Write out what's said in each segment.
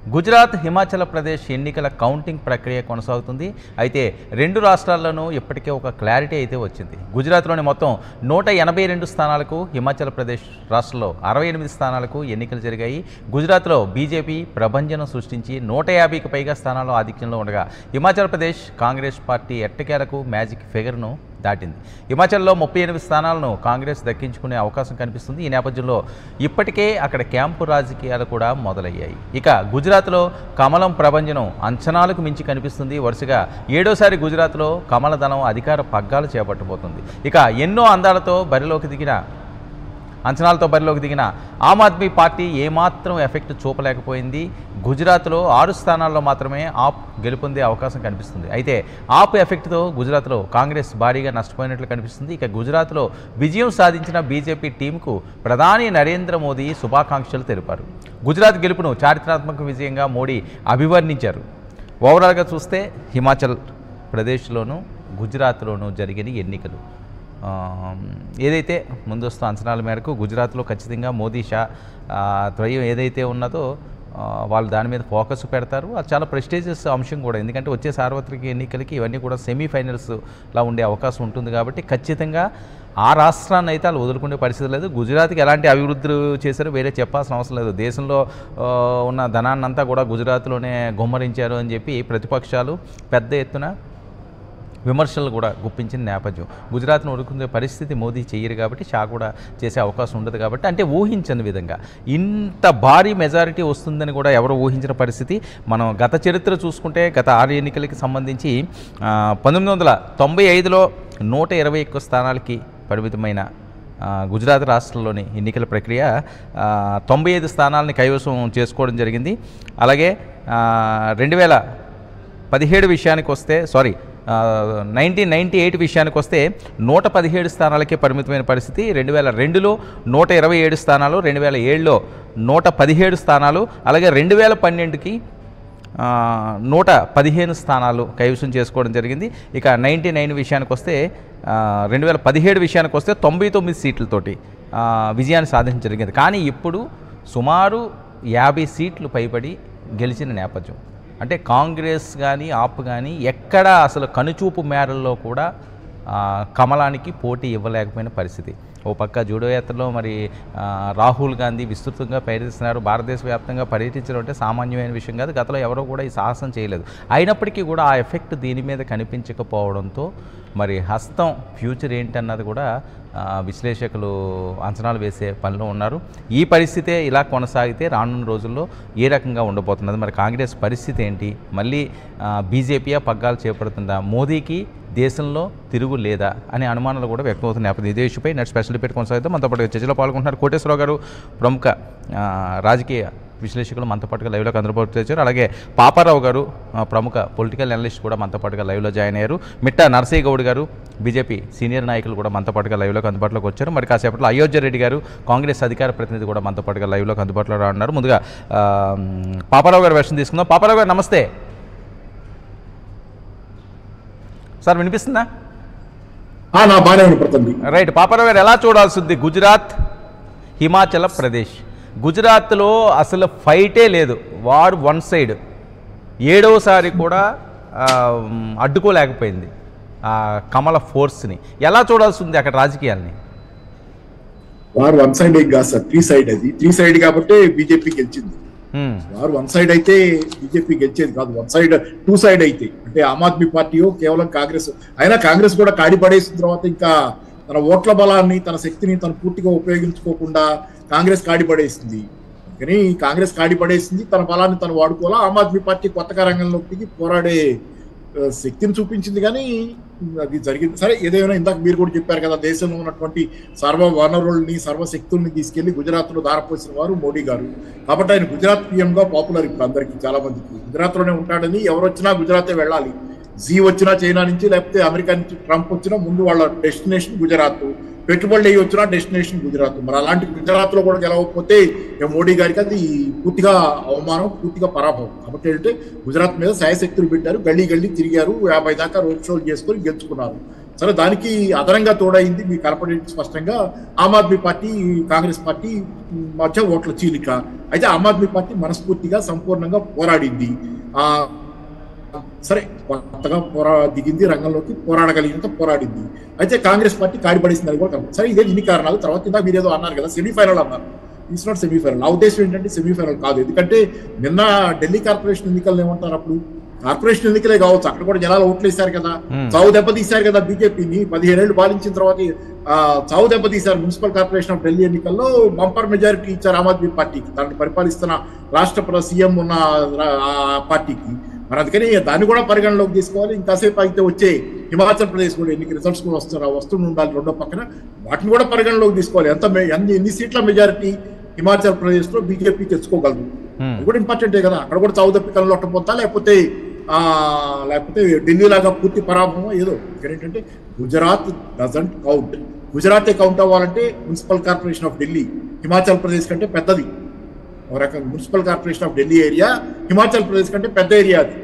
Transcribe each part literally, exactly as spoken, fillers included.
గుజరాత్, హిమాచల్ ప్రదేశ్ ఎన్నికల కౌంటింగ్ ప్రక్రియ కొనసాగుతుంది. అయితే రెండు రాష్ట్రాల్లోనూ ఇప్పటికే ఒక క్లారిటీ అయితే వచ్చింది. గుజరాత్లోని మొత్తం నూట ఎనభై రెండు స్థానాలకు, హిమాచల్ ప్రదేశ్ రాష్ట్రంలో అరవై ఎనిమిది స్థానాలకు ఎన్నికలు జరిగాయి. గుజరాత్లో బీజేపీ ప్రభంజనం సృష్టించి నూట యాభైకి పైగా స్థానాల్లో ఆధిక్యంలో ఉండగా, హిమాచల్ ప్రదేశ్ కాంగ్రెస్ పార్టీ ఎట్టకేలకు మ్యాజిక్ ఫిగర్ను దాటింది. హిమాచల్లో ముప్పై ఎనిమిది స్థానాలను కాంగ్రెస్ దక్కించుకునే అవకాశం కనిపిస్తుంది. ఈ నేపథ్యంలో ఇప్పటికే అక్కడ క్యాంపు రాజకీయాలు కూడా మొదలయ్యాయి. ఇక గుజరాత్లో కమలం ప్రభంజనం అంచనాలకు మించి కనిపిస్తుంది. వరుసగా ఏడోసారి గుజరాత్లో కమలదళం అధికార పగ్గాలు చేపట్టబోతుంది. ఇక ఎన్నో అందాలతో బరిలోకి దిగిన అంచనాలతో బరిలోకి దిగిన ఆమ్ ఆద్మీ పార్టీ ఏమాత్రం ఎఫెక్ట్ చూపలేకపోయింది. గుజరాత్లో ఆరు స్థానాల్లో మాత్రమే ఆప్ గెలుపొందే అవకాశం కనిపిస్తుంది. అయితే ఆప్ ఎఫెక్ట్తో గుజరాత్లో కాంగ్రెస్ భారీగా నష్టపోయినట్లు కనిపిస్తుంది. ఇక గుజరాత్లో విజయం సాధించిన బీజేపీ టీంకు ప్రధాని నరేంద్ర మోదీ శుభాకాంక్షలు తెలిపారు. గుజరాత్ గెలుపును చారిత్రాత్మక విజయంగా మోడీ అభివర్ణించారు. ఓవరాల్గా చూస్తే హిమాచల్ ప్రదేశ్లోనూ గుజరాత్లోనూ జరిగిన ఎన్నికలు ఏదైతే ముందస్తు అంచనాల మేరకు గుజరాత్లో ఖచ్చితంగా మోదీ షా త్రయం ఏదైతే ఉన్నదో వాళ్ళు దాని మీద ఫోకస్ పెడతారు. అది చాలా ప్రెస్టీజియస్ అంశం కూడా, ఎందుకంటే వచ్చే సార్వత్రిక ఎన్నికలకి ఇవన్నీ కూడా సెమీఫైనల్స్లా ఉండే అవకాశం ఉంటుంది. కాబట్టి ఖచ్చితంగా ఆ రాష్ట్రాన్ని అయితే వాళ్ళు వదులుకునే పరిస్థితి లేదు. గుజరాత్కి ఎలాంటి అభివృద్ధులు చేశారో వేరే చెప్పాల్సిన అవసరం లేదు. దేశంలో ఉన్న ధనాన్నంతా కూడా గుజరాత్లోనే గుమ్మరించారు అని చెప్పి ప్రతిపక్షాలు పెద్ద ఎత్తున విమర్శలు కూడా గుప్పించిన నేపథ్యం. గుజరాత్ను వదులుకునే పరిస్థితి మోదీ చేయరు కాబట్టి షా కూడా చేసే అవకాశం ఉండదు. కాబట్టి అంటే ఊహించని విధంగా ఇంత భారీ మెజారిటీ వస్తుందని కూడా ఎవరు ఊహించిన పరిస్థితి. మనం గత చరిత్ర చూసుకుంటే గత ఆరు ఎన్నికలకి సంబంధించి పంతొమ్మిది వందల తొంభై ఐదులో నూట ఇరవై ఎక్కువ స్థానాలకి పరిమితమైన గుజరాత్ రాష్ట్రంలోని ఎన్నికల ప్రక్రియ తొంభై ఐదు స్థానాలని కైవసం చేసుకోవడం జరిగింది. అలాగే రెండు వేల పదిహేడు విషయానికి వస్తే సారీ నైన్టీన్ నైంటీ ఎయిట్ విషయానికి వస్తే నూట పదిహేడు స్థానాలకే పరిమితమైన పరిస్థితి. రెండు వేల రెండులో నూట ఇరవై ఏడు స్థానాలు, రెండు వేల ఏడులో నూట పదిహేడు స్థానాలు, అలాగే రెండు వేల పన్నెండుకి నూట పదిహేను స్థానాలు కైవసం చేసుకోవడం జరిగింది. ఇక నైంటీ నైన్ విషయానికి వస్తే రెండు వేల పదిహేడు విషయానికి వస్తే తొంభై తొమ్మిది సీట్లతోటి విజయాన్ని సాధించడం జరిగింది. కానీ ఇప్పుడు సుమారు యాభై సీట్లు పైబడి గెలిచిన నేపథ్యం. అంటే కాంగ్రెస్ కానీ ఆప్ కానీ ఎక్కడ అసలు కనుచూపు మేరల్లో కూడా కమలానికి పోటీ ఇవ్వలేకపోయిన పరిస్థితి. ఓ పక్క జూడో యాత్రలో మరి రాహుల్ గాంధీ విస్తృతంగా పర్యటిస్తున్నారు. భారతదేశ వ్యాప్తంగా పర్యటించడం అంటే సామాన్యమైన విషయం కాదు. గతంలో ఎవరో కూడా ఈ సాహసం చేయలేదు. అయినప్పటికీ కూడా ఆ ఎఫెక్ట్ దీని మీద కనిపించకపోవడంతో మరి హస్తం ఫ్యూచర్ ఏంటన్నది కూడా విశ్లేషకులు అంచనాలు వేసే పనిలో ఉన్నారు. ఈ పరిస్థితే ఇలా కొనసాగితే రానున్న రోజుల్లో ఏ రకంగా ఉండబోతున్నది, మరి కాంగ్రెస్ పరిస్థితి ఏంటి, మళ్ళీ బీజేపీయా పగ్గాలు చేపడుతుందా, మోదీకి దేశంలో తిరుగు లేదా అనే అనుమానాలు కూడా వ్యక్తమవుతున్న నేపథ్యం. ఇదే ఇష్యూపై నెక్స్ట్ స్పెషల్ డిబేట్ కొనసాగితే మనతో పాటు చర్చలో పాల్గొంటున్నారు కోటేశ్వరరావు గారు, ప్రముఖ రాజకీయ విశ్లేషకులు మనతో పాటుగా లైవ్లో అందుబాటులో వచ్చారు. అలాగే పాపారావు గారు, ప్రముఖ పొలిటికల్ అనలిస్ట్ కూడా మనతో పాటుగా లైవ్లో జాయిన్ అయ్యారు. మిట్టా నరసయ్య గౌడ్ గారు, బీజేపీ సీనియర్ నాయకులు కూడా మనతో పాటుగా లైవ్లోకి అందుబాటులోకి వచ్చారు. మరి కాసేపట్లో అయోధ్య రెడ్డి గారు, కాంగ్రెస్ అధికార ప్రతినిధి కూడా మనతో పాటుగా లైవ్లోకి అందుబాటులో రానున్నారు. ముందుగా పాపారావు గారు వెర్షన్ తీసుకుందాం. పాపారావు గారు నమస్తే సార్, వినిపిస్తుందా? రైట్. పాపారావు గారు ఎలా చూడాల్సి ఉంది గుజరాత్, హిమాచల్ ప్రదేశ్? గుజరాత్లో అసలు ఫైటే లేదు, వార్ వన్ సైడ్. ఏడవసారి కూడా అడ్డుకోలేకపోయింది కమల ఫోర్స్ని. ఎలా చూడాల్సి ఉంది అక్కడ రాజకీయాల్ని? వార్ వన్ సైడ్ కాదు సార్, త్రీ సైడ్. అది త్రీ సైడ్ కాబట్టి బీజేపీ గెలిచింది. వారు వన్ సైడ్ అయితే బీజేపీ గెలిచేది కాదు. వన్ సైడ్ టూ సైడ్ అయితే అంటే ఆమ్ ఆద్మీ పార్టీ కేవలం కాంగ్రెస్ అయినా కాంగ్రెస్ కూడా కాడి పడేసిన తర్వాత ఇంకా తన ఓట్ల బలాన్ని, తన శక్తిని తను పూర్తిగా ఉపయోగించుకోకుండా కాంగ్రెస్ కాడి పడేసింది. కానీ కాంగ్రెస్ కాడి పడేసింది, తన బలాన్ని తను వాడుకోవాలా. ఆమ్ ఆద్మీ పార్టీ కొత్తగా రంగంలోకి దిగి పోరాడే శక్తిని చూపించింది. కానీ అది జరిగింది. సరే, ఏదైనా ఇందాక మీరు కూడా చెప్పారు కదా, దేశంలో ఉన్నటువంటి సర్వ వనరుల్ని, సర్వశక్తుల్ని తీసుకెళ్లి గుజరాత్లో దారపోసిన వారు మోడీ గారు. కాబట్టి ఆయన గుజరాత్ పీఎంగా పాపులర్ ఇప్పుడు అందరికీ, చాలా మందికి. గుజరాత్లోనే ఉంటాడని, ఎవరు వచ్చినా గుజరాతే వెళ్ళాలి. జీ వచ్చినా చైనా నుంచి, లేకపోతే అమెరికా నుంచి ట్రంప్ వచ్చినా ముందు వాళ్ళ డెస్టినేషన్ గుజరాత్. పెట్టుబడులు అయ్యి వచ్చినా డెస్టినేషన్ గుజరాత్. మరి అలాంటి గుజరాత్లో కూడా గెలవకపోతే మోడీ గారికి అది పూర్తిగా అవమానం, పూర్తిగా పరాభవం. కాబట్టి ఏంటంటే గుజరాత్ మీద శాయశక్తులు పెట్టారు, గల్లీ గల్లీ తిరిగారు, యాభై దాకా రోడ్ షోలు చేసుకొని గెలుచుకున్నారు. సరే దానికి అదనంగా తోడైంది మీకు కనపడేది స్పష్టంగా ఆమ్ ఆద్మీ పార్టీ కాంగ్రెస్ పార్టీ మధ్య ఓట్ల చీలిక. అయితే ఆమ్ ఆద్మీ పార్టీ మనస్ఫూర్తిగా సంపూర్ణంగా పోరాడింది. ఆ సరే కొత్తగా పోరా దిగింది రంగంలోకి, పోరాడగలిగినంత పోరాడింది. అయితే కాంగ్రెస్ పార్టీ కాడిపడేసింది అని కూడా కనపడుతుంది. సరే ఇదే ఇన్ని కారణాలు. తర్వాత ఇందాక మీరు ఏదో అన్నారు కదా సెమీఫైనల్ అన్నారు. It's not semifinal. నా ఉద్దేశం ఏంటంటే సెమీఫైనల్ కాదు. ఎందుకంటే నిన్న ఢిల్లీ కార్పొరేషన్ ఎన్నికలు ఏమంటారు, అప్పుడు కార్పొరేషన్ ఎన్నికలే కావచ్చు, అక్కడ కూడా జనాలు ఓట్లు వేశారు కదా, చావు దెబ్బతీశారు కదా బీజేపీని. పదిహేనేళ్లు పాలించిన తర్వాత చావు దెబ్బతీశారు. మున్సిపల్ కార్పొరేషన్ ఆఫ్ ఢిల్లీ ఎన్నికల్లో బంపర్ మెజారిటీ ఇచ్చారు ఆమ్ ఆద్మీ పార్టీకి, దాన్ని పరిపాలిస్తున్న రాష్ట్ర సీఎం ఉన్న పార్టీకి. మరి అందుకని దాన్ని కూడా పరిగణలోకి తీసుకోవాలి. ఇంకాసేపు అయితే వచ్చే హిమాచల్ ప్రదేశ్ కూడా ఎన్నిక రిజల్ట్స్ కూడా వస్తున్నారు, వస్తూ ఉండాలి రెండో పక్కన, వాటిని కూడా పరిగణలోకి తీసుకోవాలి. ఎంత ఎన్ని ఎన్ని సీట్ల మెజారిటీ హిమాచల్ ప్రదేశ్ లో బీజేపీ తెచ్చుకోగలదు, అది కూడా ఇంపార్టెంటే కదా. అక్కడ కూడా చావు దప్పికల్లో ఒట్టపోతా, లేకపోతే ఆ లేకపోతే ఢిల్లీ లాగా పూర్తి పరాభవం ఏదో. ఇక్కడ ఏంటంటే గుజరాత్ డజంట్ కౌంట్. గుజరాతే కౌంట్ అవ్వాలంటే municipal corporation of Delhi Himachal Pradesh కంటే పెద్దది. ఒక రకంగా municipal corporation of Delhi area Himachal Pradesh కంటే పెద్ద ఏరియా అది,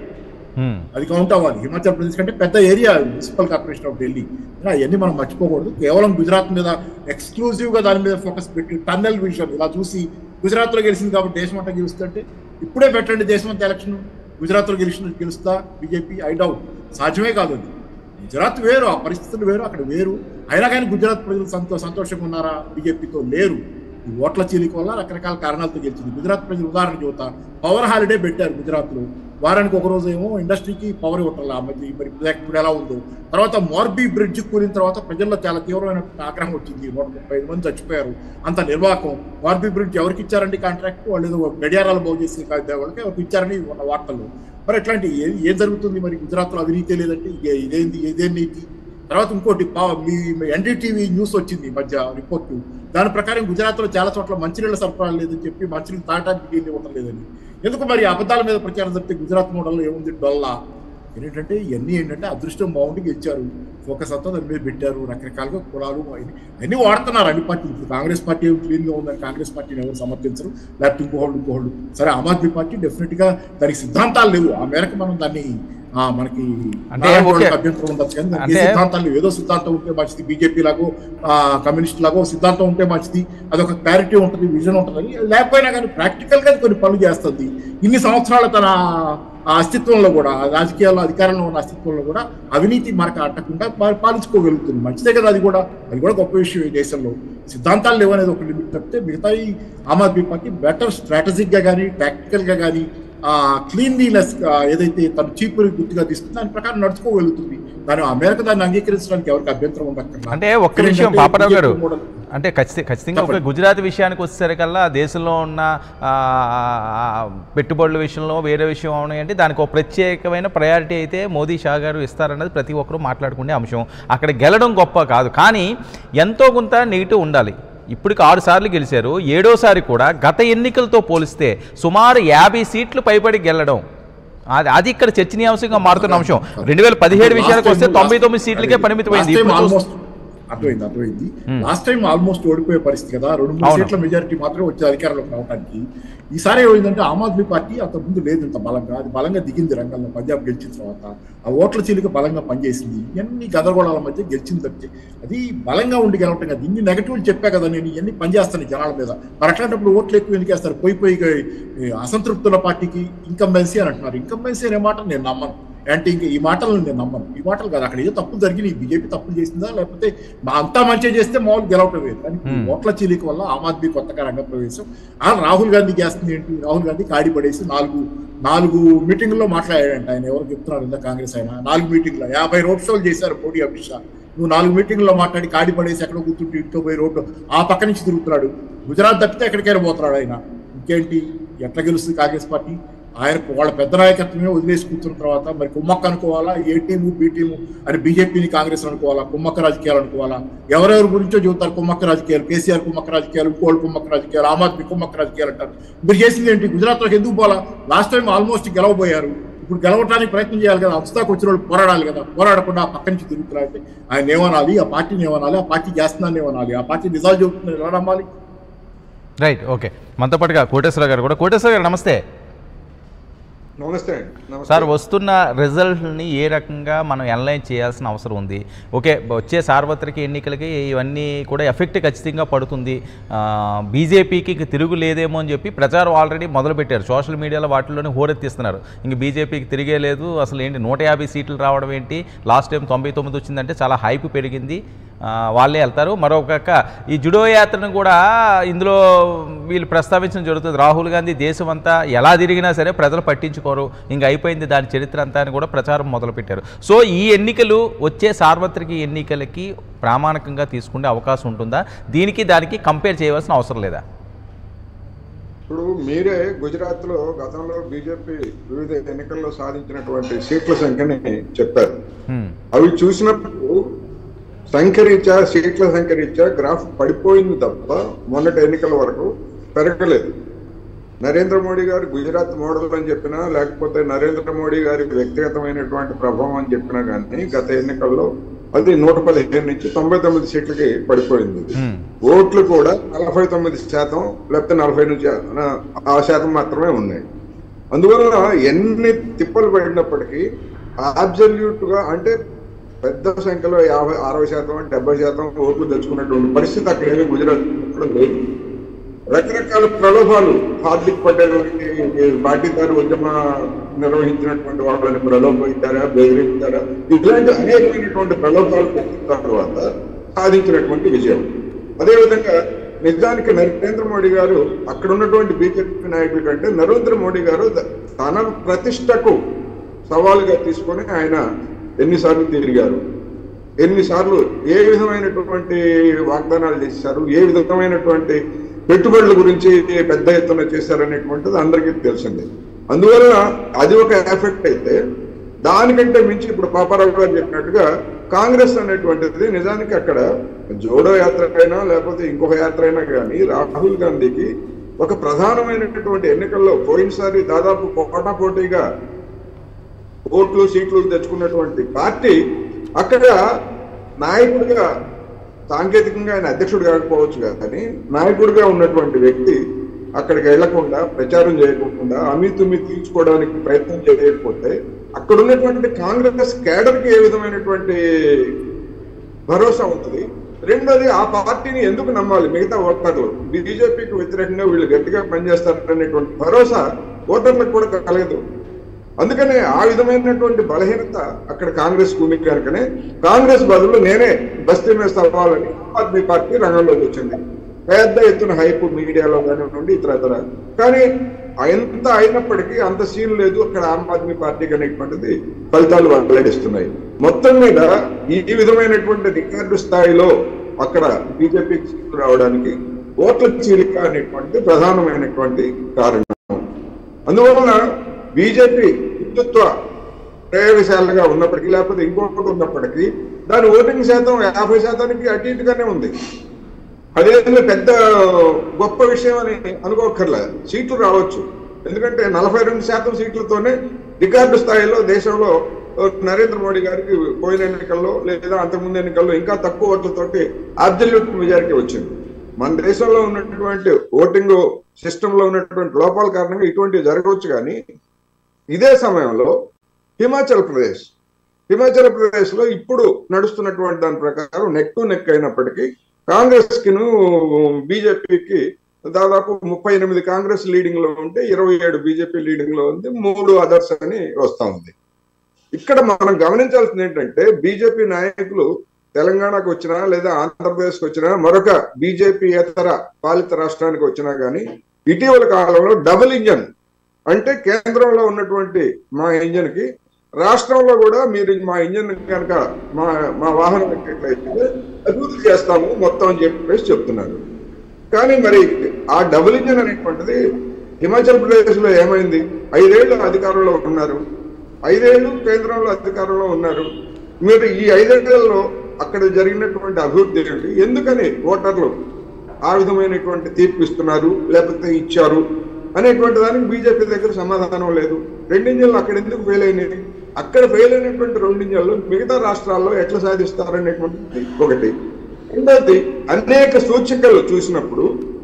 అది కౌంట్ అవ్వాలి. హిమాచల్ ప్రదేశ్ కంటే పెద్ద area municipal corporation of Delhi. అవన్నీ మనం మర్చిపోకూడదు. కేవలం గుజరాత్ మీద ఎక్స్క్లూజివ్ గా దాని మీద ఫోకస్ పెట్టి టన్నెల్ విజన్ ఇలా చూసి గుజరాత్ లో గెలిచింది కాబట్టి దేశం అంతా గెలుస్తుంటే ఇప్పుడే పెట్టండి దేశం అంతా ఎలక్షన్, గుజరాత్ లో గెలిచిన గెలుస్తా బీజేపీ, ఐ డౌట్. సాధ్యమే కాదు అది. గుజరాత్ వేరు, ఆ పరిస్థితులు వేరు, అక్కడ వేరు. అయినా కానీ గుజరాత్ ప్రజలు సంతో సంతోషంగా ఉన్నారా? బీజేపీతో లేరు. ఈ ఓట్ల చీలిక వల్ల రకరకాల కారణాలతో గెలిచింది. గుజరాత్ ప్రజలు ఉదాహరణ చూతా పవర్ హాలిడే పెట్టారు గుజరాత్ లో. వారానికి ఒక రోజు ఏమో ఇండస్ట్రీకి పవర్ ఇవ్వట్లా మధ్య మరి ఇప్పుడు ఎలా ఉందో. తర్వాత మార్బీ బ్రిడ్జ్ కూలిన తర్వాత ప్రజల్లో చాలా తీవ్రమైన ఆగ్రహం వచ్చింది. నూట ముప్పై ఐదు మంది చచ్చిపోయారు. అంత నిర్వాహకం. మార్బీ బ్రిడ్జ్ ఎవరికి ఇచ్చారండి కాంట్రాక్ట్? వాళ్ళు ఏదో గడియారాలు బాగు చేసి వాళ్ళకి ఎవరికి ఇచ్చారని ఉన్న వార్తల్లో. మరి ఎట్లాంటి ఏం జరుగుతుంది మరి గుజరాత్ లో? అవినీతి లేదంటే ఇదేంది, ఇదేం నీతి? తర్వాత ఇంకోటి మీ ఎన్డీటీవీ న్యూస్ వచ్చింది మధ్య రిపోర్టు. దాని ప్రకారం గుజరాత్ లో చాలా చోట్ల మంచినీళ్ళ సరఫరా లేదని చెప్పి మంచినీళ్ళు తాగడానికి నీళ్ళు ఇవ్వటం లేదని. ఎందుకు మరి అబద్ధాల మీద ప్రచారం జరిపితే గుజరాత్ మోడల్లో ఏముంది? డొల్లా. ఏంటంటే ఇవన్నీ ఏంటంటే అదృష్టం బాగుండి గెలిచారు, ఫోకస్ అంతా దాని మీద పెట్టారు. రకరకాలుగా కులాలు అన్ని వాడుతున్నారు అన్ని పార్టీలు. కాంగ్రెస్ పార్టీ క్లీన్ గా ఉందని కాంగ్రెస్ పార్టీని ఎవరు సమర్థించరు, లేకపోతే ఇంకోహళ్ళు ఇంకోహళ్ళు. సరే ఆమ్ ఆద్మీ పార్టీ డెఫినెట్ గా దానికి సిద్ధాంతాలు లేవు, ఆ మేరకు మనం దాన్ని మనకి అభ్యంతరం ఉండొచ్చు కానీ దానికి సిద్ధాంతాలు ఏదో సిద్ధాంతం ఉంటే మంచిది, బీజేపీ లాగో కమ్యూనిస్ట్ లాగో సిద్ధాంతం ఉంటే మంచిది, అదొక క్లారిటీ ఉంటుంది, విజన్ ఉంటుంది. లేకపోయినా కానీ ప్రాక్టికల్ గా కొన్ని పనులు చేస్తుంది. ఇన్ని సంవత్సరాల తన ఆ అస్తిత్వంలో కూడా, రాజకీయాల్లో అధికారంలో ఉన్న అస్తిత్వంలో కూడా అవినీతి మనకు అట్టకుండా పాలించుకోగలుగుతుంది. మంచిదే కదా అది కూడా, అది కూడా గొప్ప విషయం. ఈ దేశంలో సిద్ధాంతాలు లేవనేది ఒక లిమిట్ తప్పితే మిగతా Aam Aadmi party better strategic గా కానీ టాక్టికల్ గా కానీ క్లీన్లీనెస్ ఏదైతే తను చీపుని గుర్తుగా తీసుకుంది దాని ప్రకారం నడుచుకోగలుగుతుంది. దాని అమెరికా దాన్ని అంగీకరించడానికి ఎవరికి అభ్యంతరం ఉండక్కర్లా. అంటే ఒక్క విషయం పాపారావు గారు, అంటే ఖచ్చితంగా ఖచ్చితంగా ఒక గుజరాత్ విషయానికి వచ్చేసరికల్లా దేశంలో ఉన్న పెట్టుబడుల విషయంలో వేరే విషయం అవునాయంటే దానికి ఒక ప్రత్యేకమైన ప్రయారిటీ అయితే మోదీ షా గారు ఇస్తారన్నది ప్రతి ఒక్కరూ మాట్లాడుకునే అంశం. అక్కడ గెలడం గొప్ప కాదు, కానీ ఎంతో కొంత నెగిటివ్ ఉండాలి. ఇప్పటికి ఆరు సార్లు గెలిచారు, ఏడోసారి కూడా గత ఎన్నికలతో పోలిస్తే సుమారు యాభై సీట్లు పైబడి గెలడం అది అది ఇక్కడ చర్చనీయాంశంగా మారుతున్న అంశం. రెండు వేల పదిహేడు విషయానికి వస్తే తొంభై తొమ్మిది సీట్లకే పరిమితమైంది. అర్థమైంది అర్థమైంది లాస్ట్ టైం ఆల్మోస్ట్ ఓడిపోయే పరిస్థితి కదా, రెండు మూడు సీట్ల మెజారిటీ మాత్రమే వచ్చే అధికారంలోకి రావడానికి. ఈసారి ఏమైందంటే ఆమ్ ఆద్మీ పార్టీ అంత ముందు లేదు ఇంత బలంగా, అది బలంగా దిగింది రంగంలో. పంజాబ్ గెలిచిన తర్వాత ఆ ఓట్ల చీలిక బలంగా పనిచేసింది. ఇవన్నీ గదరగోళాల మధ్య గెలిచింది తప్పితే అది బలంగా ఉండి గెలవటం కదా. ఇన్ని నెగటివ్లు చెప్పా కదా నేను, ఇవన్నీ పనిచేస్తాను జనాల మీద. మరి అట్లాంటప్పుడు ఓట్లు ఎక్కువ ఎన్నికేస్తారు. పోయి పోయి అసంతృప్తుల పార్టీకి ఇన్కంబెన్సీ అని అంటున్నారు. ఇన్కంబెన్సీ అనే మాట నేను నమ్మను. అంటే ఇంకా ఈ మాటలను నేను నమ్మను. ఈ మాటలు కాదు, అక్కడ ఏదో తప్పులు జరిగినాయి, బీజేపీ తప్పులు చేసిందా లేకపోతే అంతా మంచిగా చేస్తే మామూలు గెలవటం లేదు. కానీ ఓట్ల చీలిక వల్ల ఆమ్ ఆద్మీ కొత్తగా రంగప్రవేశం. ఆ రాహుల్ గాంధీ చేస్తుంది ఏంటి? రాహుల్ గాంధీ కాడి పడేసి నాలుగు నాలుగు మీటింగ్లో మాట్లాడాడంట ఆయన. ఎవరు చెప్తున్నారు ఇంత కాంగ్రెస్ ఆయన నాలుగు మీటింగ్లో యాభై రోడ్ షోలు చేశారు మోడీ అమిత్ షా. నువ్వు నాలుగు మీటింగ్లో మాట్లాడి కాడి పడేసి ఎక్కడ కూర్చుంటే ఇంట్లో పోయి రోడ్డు ఆ పక్క నుంచి తిరుగుతున్నాడు. గుజరాత్ తప్పితే ఎక్కడికైనా పోతున్నాడు ఆయన. ఇంకేంటి ఎట్లా గెలుస్తుంది కాంగ్రెస్ పార్టీ? ఆయన వాళ్ళ పెద్ద నాయకత్వమే వదిలేసి కూర్చున్న తర్వాత మరి కుమ్మక్క అనుకోవాలా, ఏ టీము బి టీము అని బీజేపీని కాంగ్రెస్ అనుకోవాలా, కుమ్మక్క రాజకీయాలు అనుకోవాలా? ఎవరెవరి గురించో చెబుతారు కుమ్మక్క రాజకీయాలు, కేసీఆర్ కుమ్మక్క రాజకీయాలు, ఇంకోళ్ళు కుమ్మక్క రాజకీయాలు, ఆమ్ ఆద్మీ కుమ్మక్క రాజకీయాలు అంటారు. మీరు చేసింది ఏంటి? గుజరాత్లోకి ఎందుకు పోలా? లాస్ట్ టైం ఆల్మోస్ట్ గెలవబోయారు, ఇప్పుడు గెలవడానికి ప్రయత్నం చేయాలి కదా. అంతదాకా వచ్చిన వాళ్ళు పోరాడాలి కదా. పోరాడకుండా ఆ పక్క నుంచి తిరుగుతున్నారంటే ఆయన ఏమనాలి? ఆ పార్టీని ఏమనాలి? ఆ పార్టీ చేస్తున్నాను ఏమనాలి? ఆ పార్టీ నిజాలు చెబుతున్నారు ఎలా నమ్మాలి? Right, okay. మనతో పాటుగా కోటేశ్వర గారు కూడా. కోటేశ్వర గారు నమస్తే. నమస్తే సార్, వస్తున్న రిజల్ట్ని ఏ రకంగా మనం అనలైజ్ చేయాల్సిన అవసరం ఉంది? ఓకే, వచ్చే సార్వత్రిక ఎన్నికలకి ఇవన్నీ కూడా ఎఫెక్ట్ ఖచ్చితంగా పడుతుంది, బీజేపీకి తిరుగు లేదేమో అని చెప్పి ప్రచారం ఆల్రెడీ మొదలుపెట్టారు. సోషల్ మీడియాలో వాటిల్లోనే హోరెత్తిస్తున్నారు. ఇంక బీజేపీకి తిరిగే లేదు, అసలు ఏంటి నూట యాభై సీట్లు రావడం ఏంటి, లాస్ట్ టైం తొంభై తొమ్మిది వచ్చిందంటే చాలా హైప్ పెరిగింది, వాళ్ళే వెళ్తారు. మరొక ఈ జుడో యాత్రను కూడా ఇందులో వీళ్ళు ప్రస్తావించడం జరుగుతుంది. రాహుల్ గాంధీ దేశం అంతా ఎలా తిరిగినా సరే ప్రజలు పట్టించుకోరు, ఇంక అయిపోయింది దాని చరిత్ర అంతా అని కూడా ప్రచారం మొదలుపెట్టారు. సో ఈ ఎన్నికలు వచ్చే సార్వత్రిక ఎన్నికలకి ప్రామాణికంగా తీసుకునే అవకాశం ఉంటుందా? దీనికి దానికి కంపేర్ చేయవలసిన అవసరం లేదా? ఇప్పుడు మీరే గుజరాత్లో గతంలో బీజేపీ వివిధ ఎన్నికల్లో సాధించినటువంటి సీట్ల సంఖ్యని చెప్పారు. అవి చూసినప్పుడు సంఖ్యరీత్యా సీట్ల సంఖ్యరీత్యా గ్రాఫ్ పడిపోయింది తప్ప మొన్నటి ఎన్నికల వరకు పెరగలేదు. నరేంద్ర మోడీ గారు గుజరాత్ మోడల్ అని చెప్పినా, లేకపోతే నరేంద్ర మోడీ గారి వ్యక్తిగతమైనటువంటి ప్రభావం అని చెప్పినా కానీ గత ఎన్నికల్లో అది నూట పదిహేను నుంచి తొంభై తొమ్మిది సీట్లకి పడిపోయింది. ఓట్లు కూడా నలభై తొమ్మిది శాతం లేకపోతే నలభై నుంచి ఆ శాతం మాత్రమే ఉన్నాయి. అందువల్ల ఎన్ని తిప్పలు పడినప్పటికీ అబ్సల్యూట్ గా అంటే పెద్ద సంఖ్యలో యాభై అరవై శాతం డెబ్బై శాతం ఓట్లు తెచ్చుకున్నటువంటి పరిస్థితి అక్కడ ఏమీ గుజరాత్ లేదు. రకరకాల ప్రలోభాలు, హార్దిక్ పటేల్ పార్టీదారు ఉద్యమ నిర్వహించినటువంటి వాళ్ళని ప్రలోభిస్తారా, బెదిరిస్తారా, ఇట్లాంటి అనేకమైనటువంటి ప్రలోభాలు పెట్టిన తర్వాత సాధించినటువంటి విజయం. అదేవిధంగా నిజానికి నరేంద్ర మోడీ గారు అక్కడ ఉన్నటువంటి బీజేపీ నాయకుల కంటే నరేంద్ర మోడీ గారు తన ప్రతిష్టకు సవాలుగా తీసుకొని ఆయన ఎన్నిసార్లు తిరిగారు, ఎన్నిసార్లు ఏ విధమైనటువంటి వాగ్దానాలు చేశారు, ఏ విధమైనటువంటి పెట్టుబడుల గురించి పెద్ద ఎత్తున చేశారనేటువంటిది అందరికీ తెలిసిందే. అందువల్ల అది ఒక ఎఫెక్ట్ అయితే, దానికంటే మించి ఇప్పుడు పాపారావు గారు చెప్పినట్టుగా కాంగ్రెస్ అనేటువంటిది నిజానికి అక్కడ జోడో యాత్ర అయినా లేకపోతే ఇంకొక యాత్ర అయినా కానీ రాహుల్ గాంధీకి ఒక ప్రధానమైనటువంటి ఎన్నికల్లో పోయినసారి దాదాపు పోటాపోటీగా ఓట్లు సీట్లు తెచ్చుకున్నటువంటి పార్టీ అక్కడ నాయకుడిగా, సాంకేతికంగా ఆయన అధ్యక్షుడు కాకపోవచ్చు కానీ నాయకుడిగా ఉన్నటువంటి వ్యక్తి అక్కడికి వెళ్లకుండా, ప్రచారం చేయకుండా, అమితుమి తీర్చుకోవడానికి ప్రయత్నం చేయకపోతే అక్కడ ఉన్నటువంటి కాంగ్రెస్ కేడర్కి ఏ విధమైనటువంటి భరోసా ఉంటుంది? రెండోది, ఆ పార్టీని ఎందుకు నమ్మాలి మిగతా ఓటర్లు? బీజేపీకి వ్యతిరేకంగా వీళ్ళు గట్టిగా పనిచేస్తారనేటువంటి భరోసా ఓటర్లకు కూడా కలగదు. అందుకనే ఆ విధమైనటువంటి బలహీనత అక్కడ కాంగ్రెస్ ఉంది కనుకనే కాంగ్రెస్ బదులు నేనే బస్తీ మీద సవాలని ఆమ్ ఆద్మీ పార్టీ రంగంలోకి వచ్చింది. పెద్ద ఎత్తున హైప్ మీడియాలో కానివ్వండి, ఇతర ఇతర. కానీ ఎంత అయినప్పటికీ అంత సీన్ లేదు అక్కడ ఆమ్ ఆద్మీ పార్టీకి అనేటువంటిది ఫలితాలు వెల్లడిస్తున్నాయి. మొత్తం మీద ఈ విధమైనటువంటి రికార్డు స్థాయిలో అక్కడ బీజేపీకి సీట్లు రావడానికి ఓట్ల చీలిక అనేటువంటి ప్రధానమైనటువంటి కారణం. అందువలన బీజేపీ హిందుత్వ ప్రయోగశాలగా ఉన్నప్పటికీ లేకపోతే ఇంకొకటి ఉన్నప్పటికీ దాని ఓటింగ్ శాతం యాభై శాతానికి అటు ఇటుగానే ఉంది. అదే పెద్ద గొప్ప విషయం అని అనుకోకర్లే, సీట్లు రావచ్చు. ఎందుకంటే నలభై రెండు శాతం సీట్లతోనే రికార్డు స్థాయిలో దేశంలో నరేంద్ర మోడీ గారికి పోయిన ఎన్నికల్లో లేదా అంతకుముందు ఎన్నికల్లో ఇంకా తక్కువ ఓట్లతోటి అబ్సల్యూట్ మెజారిటీ వచ్చింది. మన దేశంలో ఉన్నటువంటి ఓటింగ్ సిస్టమ్ లో ఉన్నటువంటి లోపాల కారణంగా ఇటువంటివి జరగవచ్చు. కానీ ఇదే సమయంలో హిమాచల్ ప్రదేశ్ హిమాచల్ ప్రదేశ్ లో ఇప్పుడు నడుస్తున్నటువంటి దాని ప్రకారం నెక్ టు నెక్ అయినప్పటికీ కాంగ్రెస్ కిను బీజేపీకి దాదాపు ముప్పై ఎనిమిది కాంగ్రెస్ లీడింగ్ లో ఉంటే ఇరవై ఏడు బీజేపీ లీడింగ్ లో ఉంది, మూడు అదర్స్ అని వస్తా ఉంది. ఇక్కడ మనం గమనించాల్సింది ఏంటంటే బీజేపీ నాయకులు తెలంగాణకు వచ్చినా లేదా ఆంధ్రప్రదేశ్కి వచ్చినా మరొక బీజేపీ ఇతర పాలిత రాష్ట్రానికి వచ్చినా కానీ ఇటీవల కాలంలో డబుల్ ఇంజన్ అంటే కేంద్రంలో ఉన్నటువంటి మా ఇంజన్ కి రాష్ట్రంలో కూడా మీరు మా ఇంజన్ కనుక మా మా వాహనం ఎక్కేట్లయితే అభివృద్ధి చేస్తాము మొత్తం అని చెప్పేసి చెప్తున్నారు. కానీ మరి ఆ డబుల్ ఇంజన్ అనేటువంటిది హిమాచల్ ప్రదేశ్ లో ఏమైంది? ఐదేళ్లు అధికారంలో ఉన్నారు, ఐదేళ్లు కేంద్రంలో అధికారంలో ఉన్నారు. మీరు ఈ ఐదేళ్లలో అక్కడ జరిగినటువంటి అభివృద్ధి ఏంటి? ఎందుకని ఓటర్లు ఆ విధమైనటువంటి తీర్పు ఇస్తున్నారు లేకపోతే ఇచ్చారు అనేటువంటి దానికి బీజేపీ దగ్గర సమాధానం లేదు. రెండు ఇంజన్లు అక్కడ ఎందుకు ఫెయిల్ అయినాయి? అక్కడ ఫెయిల్ అయినటువంటి రెండు ఇంజన్లు మిగతా రాష్ట్రాల్లో ఎట్లా సాధిస్తారనేటువంటిది ఒకటి. రెండోది, అనేక సూచికలు చూసినప్పుడు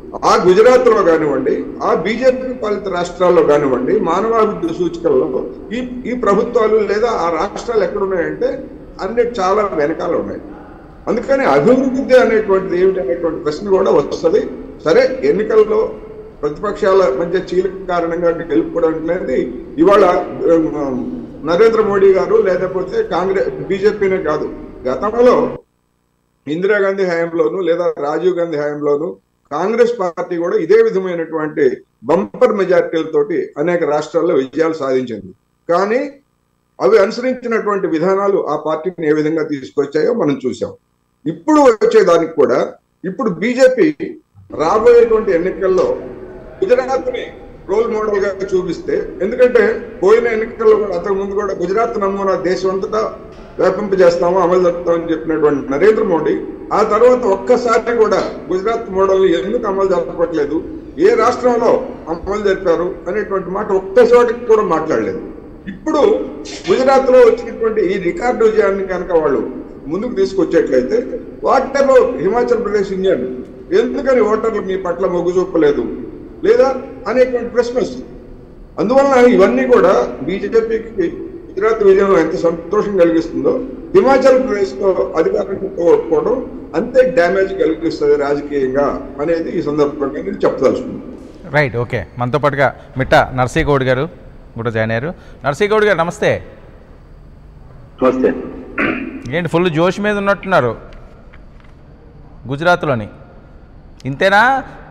ఆ గుజరాత్ లో కానివ్వండి, ఆ బీజేపీ పాలిత రాష్ట్రాల్లో కానివ్వండి, మానవాభివృద్ధి సూచికల్లో ఈ ఈ ప్రభుత్వాలు లేదా ఆ రాష్ట్రాలు ఎక్కడున్నాయంటే అన్ని చాలా వెనకాల ఉన్నాయి. అందుకని అభివృద్ధి అనేటువంటిది ఏమిటి అనేటువంటి ప్రశ్న కూడా వస్తుంది. సరే, ఎన్నికల్లో ప్రతిపక్షాల మధ్య చీలిక కారణంగా గెలుపుకోవడం అనేది ఇవాళ నరేంద్ర మోడీ గారు లేకపోతే కాంగ్రెస్ బీజేపీనే కాదు, గతంలో ఇందిరాగాంధీ హయాంలోను లేదా రాజీవ్ గాంధీ హయాంలోను కాంగ్రెస్ పార్టీ కూడా ఇదే విధమైనటువంటి బంపర్ మెజార్టీలతోటి అనేక రాష్ట్రాల్లో విజయాలు సాధించింది. కానీ అవి అనుసరించినటువంటి విధానాలు ఆ పార్టీని ఏ విధంగా తీసుకొచ్చాయో మనం చూసాం. ఇప్పుడు వచ్చేదానికి కూడా ఇప్పుడు బీజేపీ రాబోయేటువంటి ఎన్నికల్లో గుజరాత్ ని రోల్ మోడల్ గా చూపిస్తే, ఎందుకంటే పోయిన ఎన్నికల్లో కూడా అంతకు ముందు కూడా గుజరాత్ నమూనా దేశం అంతటా వ్యాపింపజేస్తామో అమలు జరుపుతామని చెప్పినటువంటి నరేంద్ర మోడీ ఆ తర్వాత ఒక్కసారి కూడా గుజరాత్ మోడల్ ఎందుకు అమలు జరపట్లేదు, ఏ రాష్ట్రంలో అమలు జరిపారు అనేటువంటి మాట ఒక్కసారికి కూడా మాట్లాడలేదు. ఇప్పుడు గుజరాత్ లో వచ్చినటువంటి ఈ రికార్డు విజయాన్ని కనుక వాళ్ళు ముందుకు తీసుకొచ్చేట్లయితే what about Himachal Pradesh Indian, ఎందుకని ఓటర్లు మీ పట్ల మొగ్గు చూపలేదు లేదా అనేటువంటి ప్రశ్న వస్తుంది. అందువలన ఇవన్నీ కూడా బీజేపీకి గుజరాత్ విజయంలో ఎంత సంతోషం కలిగిస్తుందో హిమాచల్ ప్రదేశ్ లో అధికారంతో ఓటుకోవడం అంతే డ్యామేజ్ కలిగిస్తుంది రాజకీయంగా అనేది ఈ సందర్భంగా నేను చెప్పదలుచుకున్నాను. Right, okay. మనతో పాటుగా మిట్ట నర్సీగౌడ్ గారు కూడా జాయిన్ అయ్యారు. నర్సీగౌడ్ గారు నమస్తే. నమస్తే. ఏంటి ఫుల్ జోష్ మీద ఉన్నట్టున్నారు గుజరాత్లోని, ఇంతేనా?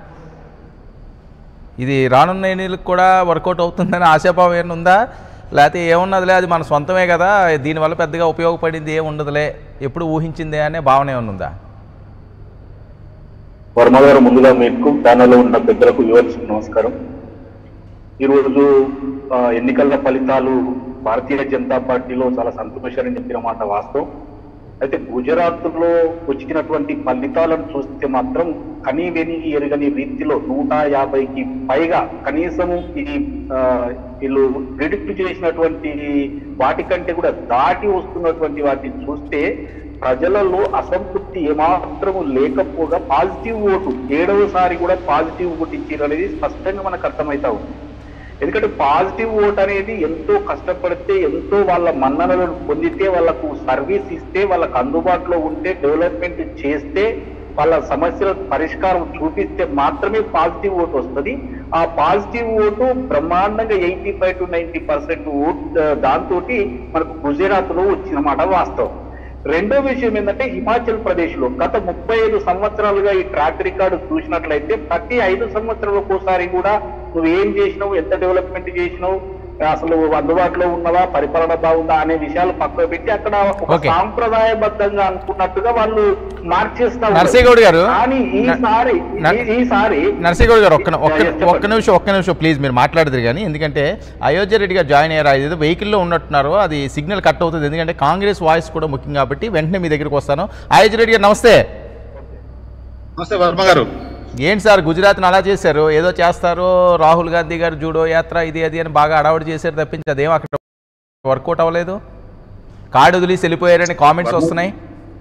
ఇది రానున్న ఎన్నికలకు కూడా వర్కౌట్ అవుతుందని ఆశాభావం ఏమైనా ఉందా, లేకపోతే ఏమున్నదిలే అది మన సొంతమే కదా దీనివల్ల పెద్దగా ఉపయోగపడింది ఏమి ఉండదులే ఎప్పుడు ఊహించిందే అనే భావన ఏమైనా ఉందా? వర్మ గారు, ముందుగా మీకు ప్యానల్లో ఉన్న పెద్దలకు యువర్స్కి నమస్కారం. ఈరోజు ఎన్నికల ఫలితాలు భారతీయ జనతా పార్టీలో చాలా సంతోషాన్ని చెప్పిన మాట వాస్తవం. అయితే గుజరాత్లో వచ్చినటువంటి ఫలితాలను చూస్తే మాత్రం కనీ వెని ఎరగని రీతిలో నూట యాభైకి పైగా కనీసం ఇది వీళ్ళు ప్రిడిక్ట్ చేసినటువంటి వాటికంటే కూడా దాటి వస్తున్నటువంటి వాటిని చూస్తే ప్రజలలో అసంతృప్తి ఏమాత్రము లేకపోగా పాజిటివ్ ఓటు ఏడవసారి కూడా పాజిటివ్ ఓటు ఇచ్చారు అనేది స్పష్టంగా మనకు అర్థమవుతా ఉంది. ఎందుకంటే పాజిటివ్ ఓట్ అనేది ఎంతో కష్టపడితే, ఎంతో వాళ్ళ మన్ననలను పొందితే, వాళ్ళకు సర్వీస్ ఇస్తే, వాళ్ళకు అందుబాటులో ఉంటే, డెవలప్మెంట్ చేస్తే, వాళ్ళ సమస్యల పరిష్కారం చూపిస్తే మాత్రమే పాజిటివ్ ఓటు వస్తుంది. ఆ పాజిటివ్ ఓటు బ్రహ్మాండంగా eighty five to ninety percent vote దాంతో మనకు గుజరాత్ లో వచ్చిన మాట వాస్తవం. రెండో విషయం ఏంటంటే హిమాచల్ ప్రదేశ్ లో గత ముప్పై ఐదు సంవత్సరాలుగా ఈ ట్రాక్ రికార్డు చూసినట్లయితే ప్రతి ఐదు సంవత్సరాలకు ఒకసారి కూడా నువ్వు ఏం చేసినావు, ఎంత డెవలప్మెంట్ చేసినావు, అసలు అందుబాటులో ఉన్నవా, పరిపాలన బాగుందా అనే విషయాలు పక్కన పెట్టి అక్కడ ఒక సాంప్రదాయబద్ధంగా అనుకున్నట్టుగా వాళ్ళు మార్చేస్తారు. నర్సీగౌడ్ గారు, కానీ ఈసారి ఈసారి నర్సీగౌడ్ గారు ఒక్క ఒక్క నిమిషం ఒక్క నిమిషం ప్లీజ్ మీరు మాట్లాడదురు కానీ, ఎందుకంటే అయోధ్య రెడ్డి గారు జాయిన్ అయ్యారు, ఏదో వెహికల్లో ఉన్నట్టున్నారు, అది సిగ్నల్ కట్ అవుతుంది, ఎందుకంటే కాంగ్రెస్ వాయిస్ కూడా ముఖ్యం కాబట్టి వెంటనే మీ దగ్గరికి వస్తాను. అయోధ్య రెడ్డి గారు నమస్తే. నమస్తే వర్మ గారు. ఏంటి సార్ గుజరాత్ని అలా చేశారు, ఏదో చేస్తారు రాహుల్ గాంధీ గారు జూడో యాత్ర ఇది అది అని బాగా అడావుడి చేశారు తప్పించి అదేం అక్కడ వర్కౌట్ అవ్వలేదు, కార్డు వదిలేసి వెళ్ళిపోయారని కామెంట్స్ వస్తున్నాయి.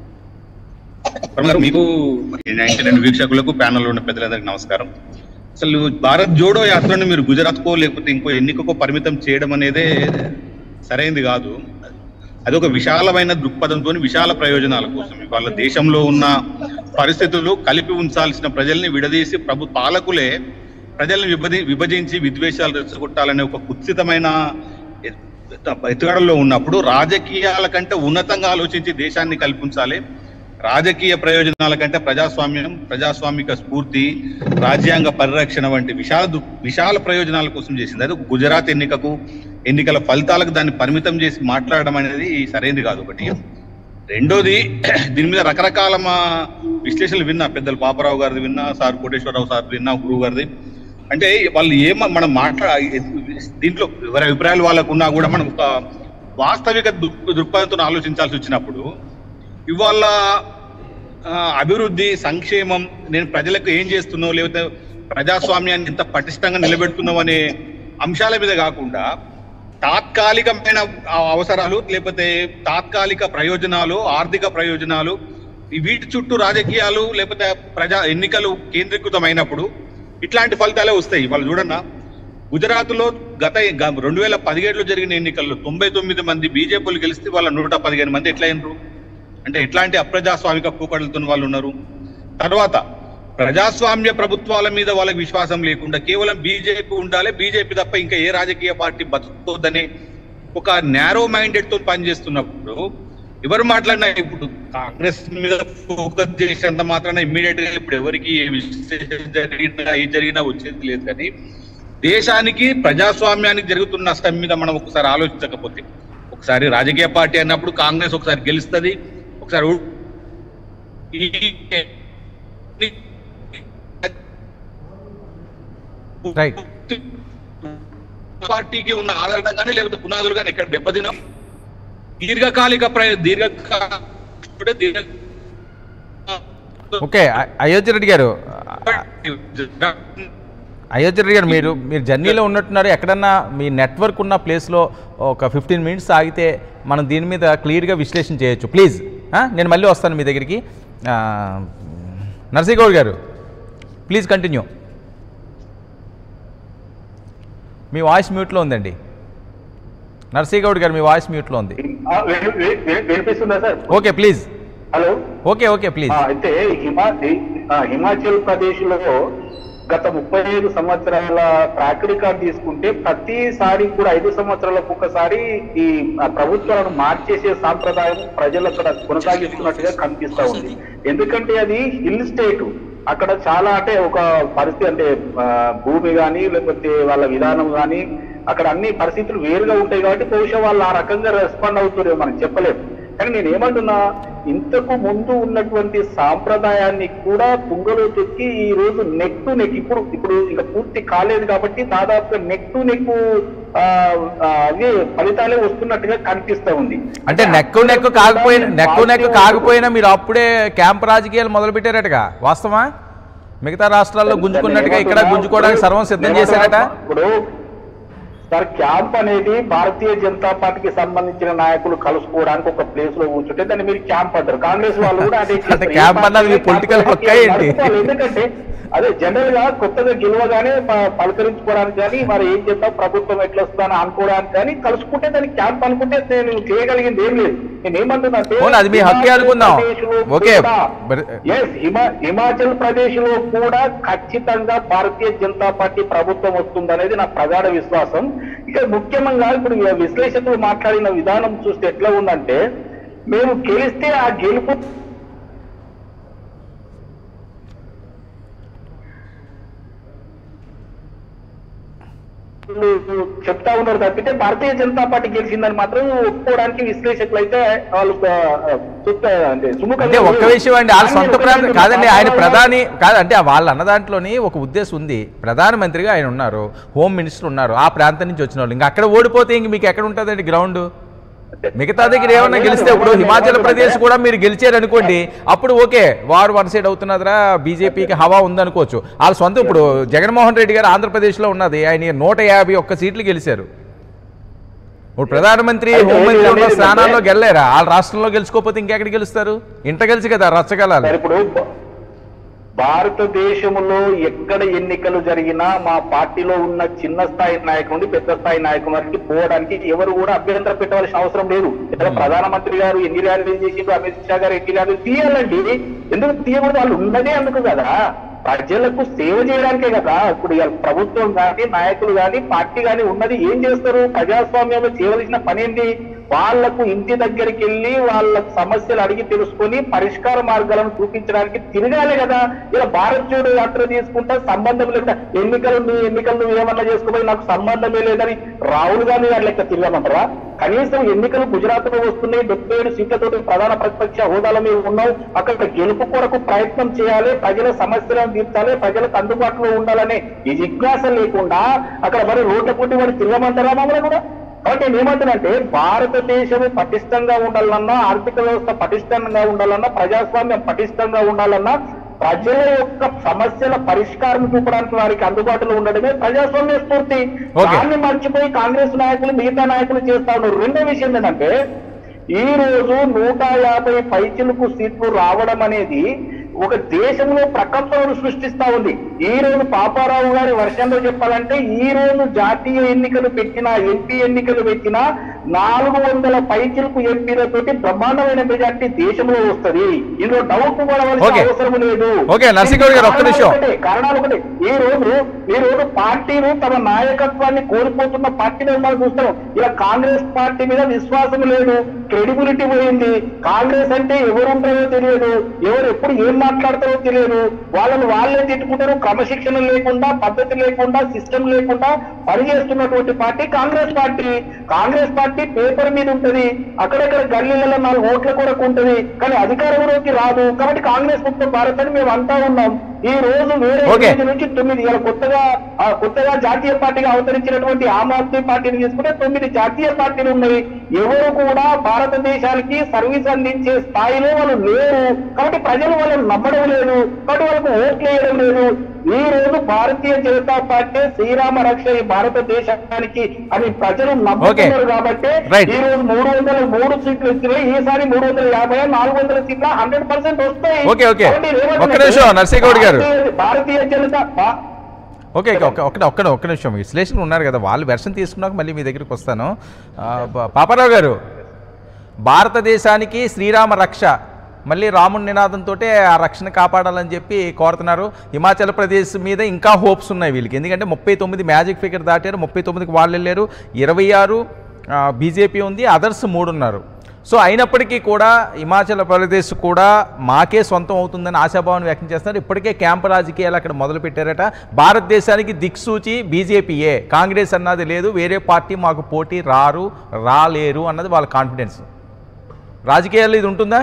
మీకు నైన్టీ రెండు వీక్షకులకు ప్యానల్ ఉన్న పెద్దలందరికీ నమస్కారం. అసలు భారత్ జోడో యాత్రను మీరు గుజరాత్కో లేకపోతే ఇంకో ఎన్నికకో పరిమితం చేయడం అనేదే సరైనది కాదు. అదొక విశాలమైన దృక్పథంతో విశాల ప్రయోజనాల కోసం ఇవాళ దేశంలో ఉన్న పరిస్థితులు కలిపి ఉంచాల్సిన ప్రజల్ని విడదీసి ప్రభు పాలకులే ప్రజల్ని విభజి విభజించి విద్వేషాలు రెచ్చగొట్టాలనే ఒక కుత్సితమైన ఎత్తుగడలో ఉన్నప్పుడు రాజకీయాల కంటే ఉన్నతంగా ఆలోచించి దేశాన్ని కల్పించాలి. రాజకీయ ప్రయోజనాల కంటే ప్రజాస్వామ్యం, ప్రజాస్వామిక స్ఫూర్తి, రాజ్యాంగ పరిరక్షణ వంటి విశాల విశాల ప్రయోజనాల కోసం చేసింది. అది గుజరాత్ ఎన్నికకు ఎన్నికల ఫలితాలకు దాన్ని పరిమితం చేసి మాట్లాడడం అనేది సరైనది కాదు. ఒకటి. రెండోది, దీని మీద రకరకాల మా విశ్లేషణలు విన్నా, పెద్దలు పాపరావు గారిది విన్నా, సార్ కోటేశ్వరరావు సార్ విన్నా, గురువు గారిది. అంటే వాళ్ళు ఏమ మనం మాట్లా దీంట్లో ఎవరి అభిప్రాయాలు వాళ్ళకు ఉన్నా కూడా మనం ఒక వాస్తవిక దృక్పథంతో ఆలోచించాల్సి వచ్చినప్పుడు ఇవాళ అభివృద్ధి, సంక్షేమం, నేను ప్రజలకు ఏం చేస్తున్నావు, లేకపోతే ప్రజాస్వామ్యాన్ని ఎంత పటిష్టంగా నిలబెడుతున్నావు అనే అంశాల మీద కాకుండా తాత్కాలికమైన అవసరాలు లేకపోతే తాత్కాలిక ప్రయోజనాలు, ఆర్థిక ప్రయోజనాలు, వీటి చుట్టూ రాజకీయాలు లేకపోతే ప్రజా ఎన్నికలు కేంద్రీకృతమైనప్పుడు ఇట్లాంటి ఫలితాలే వస్తాయి. వాళ్ళు చూడన్నా, గుజరాత్లో గత రెండు వేల పదిహేడులో జరిగిన ఎన్నికల్లో తొంభై తొమ్మిది మంది బీజేపీలు గెలిస్తే వాళ్ళ నూట పదిహేను మంది ఎట్లా అయినరు అంటే ఎట్లాంటి అప్రజాస్వామిక పూకడలతో వాళ్ళు ఉన్నారు. తర్వాత ప్రజాస్వామ్య ప్రభుత్వాల మీద వాళ్ళకి విశ్వాసం లేకుండా కేవలం బీజేపీ ఉండాలి, బీజేపీ తప్ప ఇంకా ఏ రాజకీయ పార్టీ బతుకుతుందనే ఒక నారో మైండెడ్ తో పనిచేస్తున్నప్పుడు ఎవరు మాట్లాడినా ఇప్పుడు కాంగ్రెస్ మీద ఫోకస్ చేసేంత మాత్రాన ఇమ్మీడియట్ గా ఇప్పుడు ఎవరికి ఏ విశ్లేషణ జరిగినా ఏ జరిగినా వచ్చేది లేదు. కానీ దేశానికి ప్రజాస్వామ్యానికి జరుగుతున్న నష్టం మీద మనం ఒకసారి ఆలోచించకపోతే, ఒకసారి రాజకీయ పార్టీ అన్నప్పుడు కాంగ్రెస్ ఒకసారి గెలుస్తుంది, ఒకసారి పార్టీకి ఉన్న ఆధారం కానీ లేకపోతే పునాదులు కానీ ఎక్కడ దెబ్బతిన దీర్ఘకాలిక దీర్ఘ దీర్ఘ ఓకే అయోధ్య రెడ్డి గారు అయోధ్య రెడ్డి గారు మీరు మీరు జర్నీలో ఉన్నట్టున్నారు. ఎక్కడన్నా మీ నెట్వర్క్ ఉన్న ప్లేస్లో ఒక ఫిఫ్టీన్ మినిట్స్ ఆగితే మనం దీని మీద క్లియర్గా విశ్లేషణ చేయొచ్చు ప్లీజ్. నేను మళ్ళీ వస్తాను మీ దగ్గరికి. నర్సీగౌడ్ గారు ప్లీజ్ కంటిన్యూ. మీ వాయిస్ మ్యూట్లో ఉందండి. నర్సీగౌడ్ గారు మీ వాయిస్ మ్యూట్లో ఉంది. Okay please. Hello. Okay okay please. అయితే హిమాచల్ ప్రదేశ్ లో గత ముప్పై ఐదు సంవత్సరాల ట్రాక్ రికార్డ్ తీసుకుంటే ప్రతిసారి కూడా ఐదు సంవత్సరాలకు ఒకసారి ఈ ప్రభుత్వాలను మార్చేసే సాంప్రదాయం ప్రజలు అక్కడ కొనసాగిస్తున్నట్టుగా కనిపిస్తా ఉంది. ఎందుకంటే అది హిల్ స్టేట్, అక్కడ చాలా అంటే ఒక పరిస్థితి అంటే భూమి కానీ లేకపోతే వాళ్ళ విధానం కానీ అక్కడ అన్ని పరిస్థితులు వేరుగా ఉంటాయి కాబట్టి బహుశా వాళ్ళు ఆ రకంగా రెస్పాండ్ అవుతారేమో మనం చెప్పలేము. కానీ నేను ఏమంటున్నా, ఇంతకు ముందు ఉన్నటువంటి సాంప్రదాయాన్ని కూడా తుంగలో తొక్కి ఈ రోజు నెక్ టు నెక్ ఇప్పుడు ఇప్పుడు ఇంకా పూర్తి కాలేదు కాబట్టి దాదాపుగా నెక్ టు నెక్ అవే ఫలితాలే వస్తున్నట్టుగా కనిపిస్తా ఉంది. అంటే నెక్కు నెక్కు కాకపోయినా నెక్కు నెక్కు కాకపోయినా మీరు అప్పుడే క్యాంప్ రాజకీయాలు మొదలు పెట్టారటగా, వాస్తవా? మిగతా రాష్ట్రాల్లో గుంజుకున్నట్టుగా ఇక్కడ గుంజుకోవడానికి సర్వం సిద్ధం చేశారట. ఇప్పుడు సార్ క్యాంప్ అనేది భారతీయ జనతా పార్టీకి సంబంధించిన నాయకులు కలుసుకోవడానికి ఒక ప్లేస్ లో కూర్చుంటే దాన్ని మీరు క్యాంప్ అంటారు. కాంగ్రెస్ వాళ్ళు కూడా అదే ఎందుకంటే అదే జనరల్ గా కొత్తగా గెలవగానే పలకరించుకోవడానికి కానీ మరి ఏం చేద్దాం ప్రభుత్వం ఎట్లా వస్తుందని అనుకోవడానికి కానీ కలుసుకుంటే దాన్ని క్యాంప్ అనుకుంటే నేను చేయగలిగింది ఏం లేదు. నేను ఏమంటున్నా హిమాచల్ ప్రదేశ్ లో కూడా ఖచ్చితంగా భారతీయ జనతా పార్టీ ప్రభుత్వం వస్తుంది అనేది నా ప్రగాఢ విశ్వాసం. ఇక ముఖ్యంగా ఇప్పుడు విశ్లేషకులు మాట్లాడిన విధానం చూస్తే ఎట్లా ఉందంటే, మేము గెలిస్తే ఆ గెలుపు చెప్తా ఉన్నారు తప్పితే భారతీయ జనతా పార్టీ గెలిచిందని మాత్రం ఒప్పుకోవడానికి విశ్లేషకులు అయితే వాళ్ళు అంటే ఒక్క విషయం అండి, వాళ్ళ సొంత ప్రాంతం కాదండి. ఆయన ప్రధాని కాదంటే వాళ్ళు అన్న దాంట్లోని ఒక ఉద్దేశం ఉంది. ప్రధానమంత్రిగా ఆయన ఉన్నారు, హోమ్ మినిస్టర్ ఉన్నారు, ఆ ప్రాంతం నుంచి వచ్చిన వాళ్ళు. ఇంకా అక్కడ ఓడిపోతే ఇంక మీకు ఎక్కడ ఉంటుందండి గ్రౌండ్? మిగతా దగ్గర ఏమన్నా గెలిస్తే ఇప్పుడు హిమాచల్ ప్రదేశ్ కూడా మీరు గెలిచారు అనుకోండి, అప్పుడు ఓకే వారు వన్ సైడ్ అవుతున్నారా, బీజేపీకి హవా ఉందనుకోవచ్చు. వాళ్ళ సొంత ఇప్పుడు జగన్మోహన్ రెడ్డి గారు ఆంధ్రప్రదేశ్లో ఉన్నది, ఆయన నూట యాభై ఒక్క సీట్లు గెలిచారు. ఇప్పుడు ప్రధానమంత్రి హోంమంత్రి ఉన్న స్థానాల్లో గెలలేరా? వాళ్ళ రాష్ట్రంలో గెలుచుకోకపోతే ఇంకెక్కడ గెలుస్తారు? ఇంట గెలిచి కదా రచ్చగలాలి. ఇప్పుడు భారతదేశంలో ఎక్కడ ఎన్నికలు జరిగినా మా పార్టీలో ఉన్న చిన్న స్థాయి నాయకుల నుండి పెద్ద స్థాయి నాయకుల వరకు పోవడానికి ఎవరు కూడా అభ్యంతరం పెట్టవలసిన అవసరం లేదు. ఇక్కడ ప్రధానమంత్రి గారు ఎన్ని ర్యాలీలు చేసిండ్రు, అమిత్ షా గారు ఎన్ని ర్యాలీలు తీయాలండి. ఎందుకు తీయకూడదు? వాళ్ళు ఉన్నదే అందుకు కదా, ప్రజలకు సేవ చేయడానికే కదా. ఇప్పుడు ప్రభుత్వం కానీ నాయకులు కానీ పార్టీ కానీ ఉన్నది ఏం చేస్తారు? ప్రజాస్వామ్యంలో చేయవలసిన పని ఏంటి? వాళ్లకు ఇంటి దగ్గరికి వెళ్ళి వాళ్ళ సమస్యలు అడిగి తెలుసుకొని పరిష్కార మార్గాలను చూపించడానికి తిరగాలి కదా. ఇలా భారత్ జోడో యాత్ర తీసుకుంటా సంబంధం లేదా, ఎన్నికలు నీ ఎన్నికలు నువ్వు ఏమన్నా చేసుకోబోయి నాకు సంబంధమే లేదని రాహుల్ గాంధీ గారి లెక్క తిరగమంటారా? కనీసం ఎన్నికలు గుజరాత్ లో వస్తున్నాయి, డెబ్బై ఏడు సీట్లతో ప్రధాన ప్రతిపక్ష హోదాలో మీరు ఉన్నావు. అక్కడ గెలుపు కొరకు ప్రయత్నం చేయాలి, ప్రజల సమస్యలను తీర్చాలి, ప్రజలకు అందుబాటులో ఉండాలనే ఈ జిజ్ఞాస లేకుండా అక్కడ మరి రోడ్ల పుట్టి వాడు తిరగమంటారా మమ్మల్ని కూడా? కాబట్టి నేను ఏమంటున్నానంటే, భారతదేశం పటిష్టంగా ఉండాలన్నా, ఆర్థిక వ్యవస్థ పటిష్టంగా ఉండాలన్నా, ప్రజాస్వామ్యం పటిష్టంగా ఉండాలన్నా ప్రజల యొక్క సమస్యల పరిష్కారం చూపడానికి వారికి అందుబాటులో ఉండడమే ప్రజాస్వామ్య స్ఫూర్తి. దాన్ని మర్చిపోయి కాంగ్రెస్ నాయకులు మిగతా నాయకులు చేస్తా ఉన్నారు. రెండో విషయం ఏంటంటే, ఈ రోజు నూట యాభై పైచిలకు సీట్లు రావడం అనేది ఒక దేశంలో ప్రకంపనలు సృష్టిస్తా ఉంది. ఈ రోజు పాపారావు గారి వర్షంలో చెప్పాలంటే ఈ రోజు జాతీయ ఎన్నికలు పెట్టిన ఎంపీ ఎన్నికలు పెట్టిన నాలుగు వందల పైచిలకు ఎంపీలతోటి బ్రహ్మాండమైన మెజార్టీ దేశంలో వస్తుంది. ఇందులో డౌట్ పడవలసిన అవసరం లేదు. కారణాలు ఒకటి, ఈ రోజు ఈ రోజు పార్టీలు తమ నాయకత్వాన్ని కోల్పోతున్న పార్టీలు మనం చూస్తాం. ఇలా కాంగ్రెస్ పార్టీ మీద విశ్వాసం లేదు, క్రెడిబిలిటీ పోయింది. కాంగ్రెస్ అంటే ఎవరు ఉంటారో తెలియదు, ఎవరు ఎప్పుడు ఏం మాట్లాడతారో తెలియదు. వాళ్ళని వాళ్ళే తిట్టుకుంటారు. క్రమశిక్షణ లేకుండా, పద్ధతి లేకుండా, సిస్టమ్ లేకుండా పనిచేస్తున్నటువంటి party Congress party. Congress party paper మీద ఉంటది, అక్కడక్కడ గల్లీలలో నాలుగు ఓట్ల కొరకు ఉంటది, కానీ అధికారంలోకి రాదు. కాబట్టి కాంగ్రెస్ ముక్త భారత్ అని మేము అంటా ఉన్నాం. ఈ రోజు వేరే నుంచి తొమ్మిది కొత్తగా కొత్తగా జాతీయ పార్టీగా అవతరించినటువంటి ఆమ్ ఆద్మీ పార్టీని తీసుకుంటే తొమ్మిది జాతీయ పార్టీలు ఉన్నాయి. ఎవరు కూడా భారతదేశానికి సర్వీస్ అందించే స్థాయిలో వాళ్ళు లేరు. కాబట్టి ప్రజలు వాళ్ళని నమ్మడం లేదు, కాబట్టి వాళ్ళకు ఓట్లు వేయడం లేదు. ఈ రోజు భారతీయ జనతా పార్టీ శ్రీరామ రక్ష ఈ భారతదేశానికి అని ప్రజలు నమ్ముతున్నారు. కాబట్టి ఈ రోజు మూడు వందల మూడు సీట్లు వచ్చినాయి. ఈసారి మూడు వందల యాభై నాలుగు వందల సీట్ల హండ్రెడ్ పర్సెంట్ వస్తాయి. భారతీయ జనతా ఓకే ఓకే ఒక్క ఒక్క ఒక్క నిమిషం విశ్లేషణ ఉన్నారు కదా, వాళ్ళు వెర్షన్ తీసుకున్నాక మళ్ళీ మీ దగ్గరికి వస్తాను. పాపారావు గారు, భారతదేశానికి శ్రీరామ రక్ష మళ్ళీ రాముడి నినాదంతో ఆ రక్షణ కాపాడాలని చెప్పి కోరుతున్నారు. హిమాచల్ ప్రదేశ్ మీద ఇంకా హోప్స్ ఉన్నాయి వీళ్ళకి, ఎందుకంటే ముప్పై తొమ్మిది మ్యాజిక్ ఫిగర్ దాటారు, ముప్పై తొమ్మిదికి వాళ్ళు వెళ్ళారు, ఇరవై ఆరు బీజేపీ ఉంది, అదర్స్ మూడు ఉన్నారు. సో అయినప్పటికీ కూడా హిమాచల్ ప్రదేశ్ కూడా మాకే సొంతం అవుతుందని ఆశాభావాన్ని వ్యక్తం చేస్తున్నారు. ఇప్పటికే క్యాంపు రాజకీయాలు అక్కడ మొదలు పెట్టారట. భారతదేశానికి దిక్సూచి బీజేపీయే, కాంగ్రెస్ అన్నది లేదు, వేరే పార్టీ మాకు పోటీ రారు రాలేరు అన్నది వాళ్ళ కాన్ఫిడెన్స్. రాజకీయాల్లో ఇది ఉంటుందా?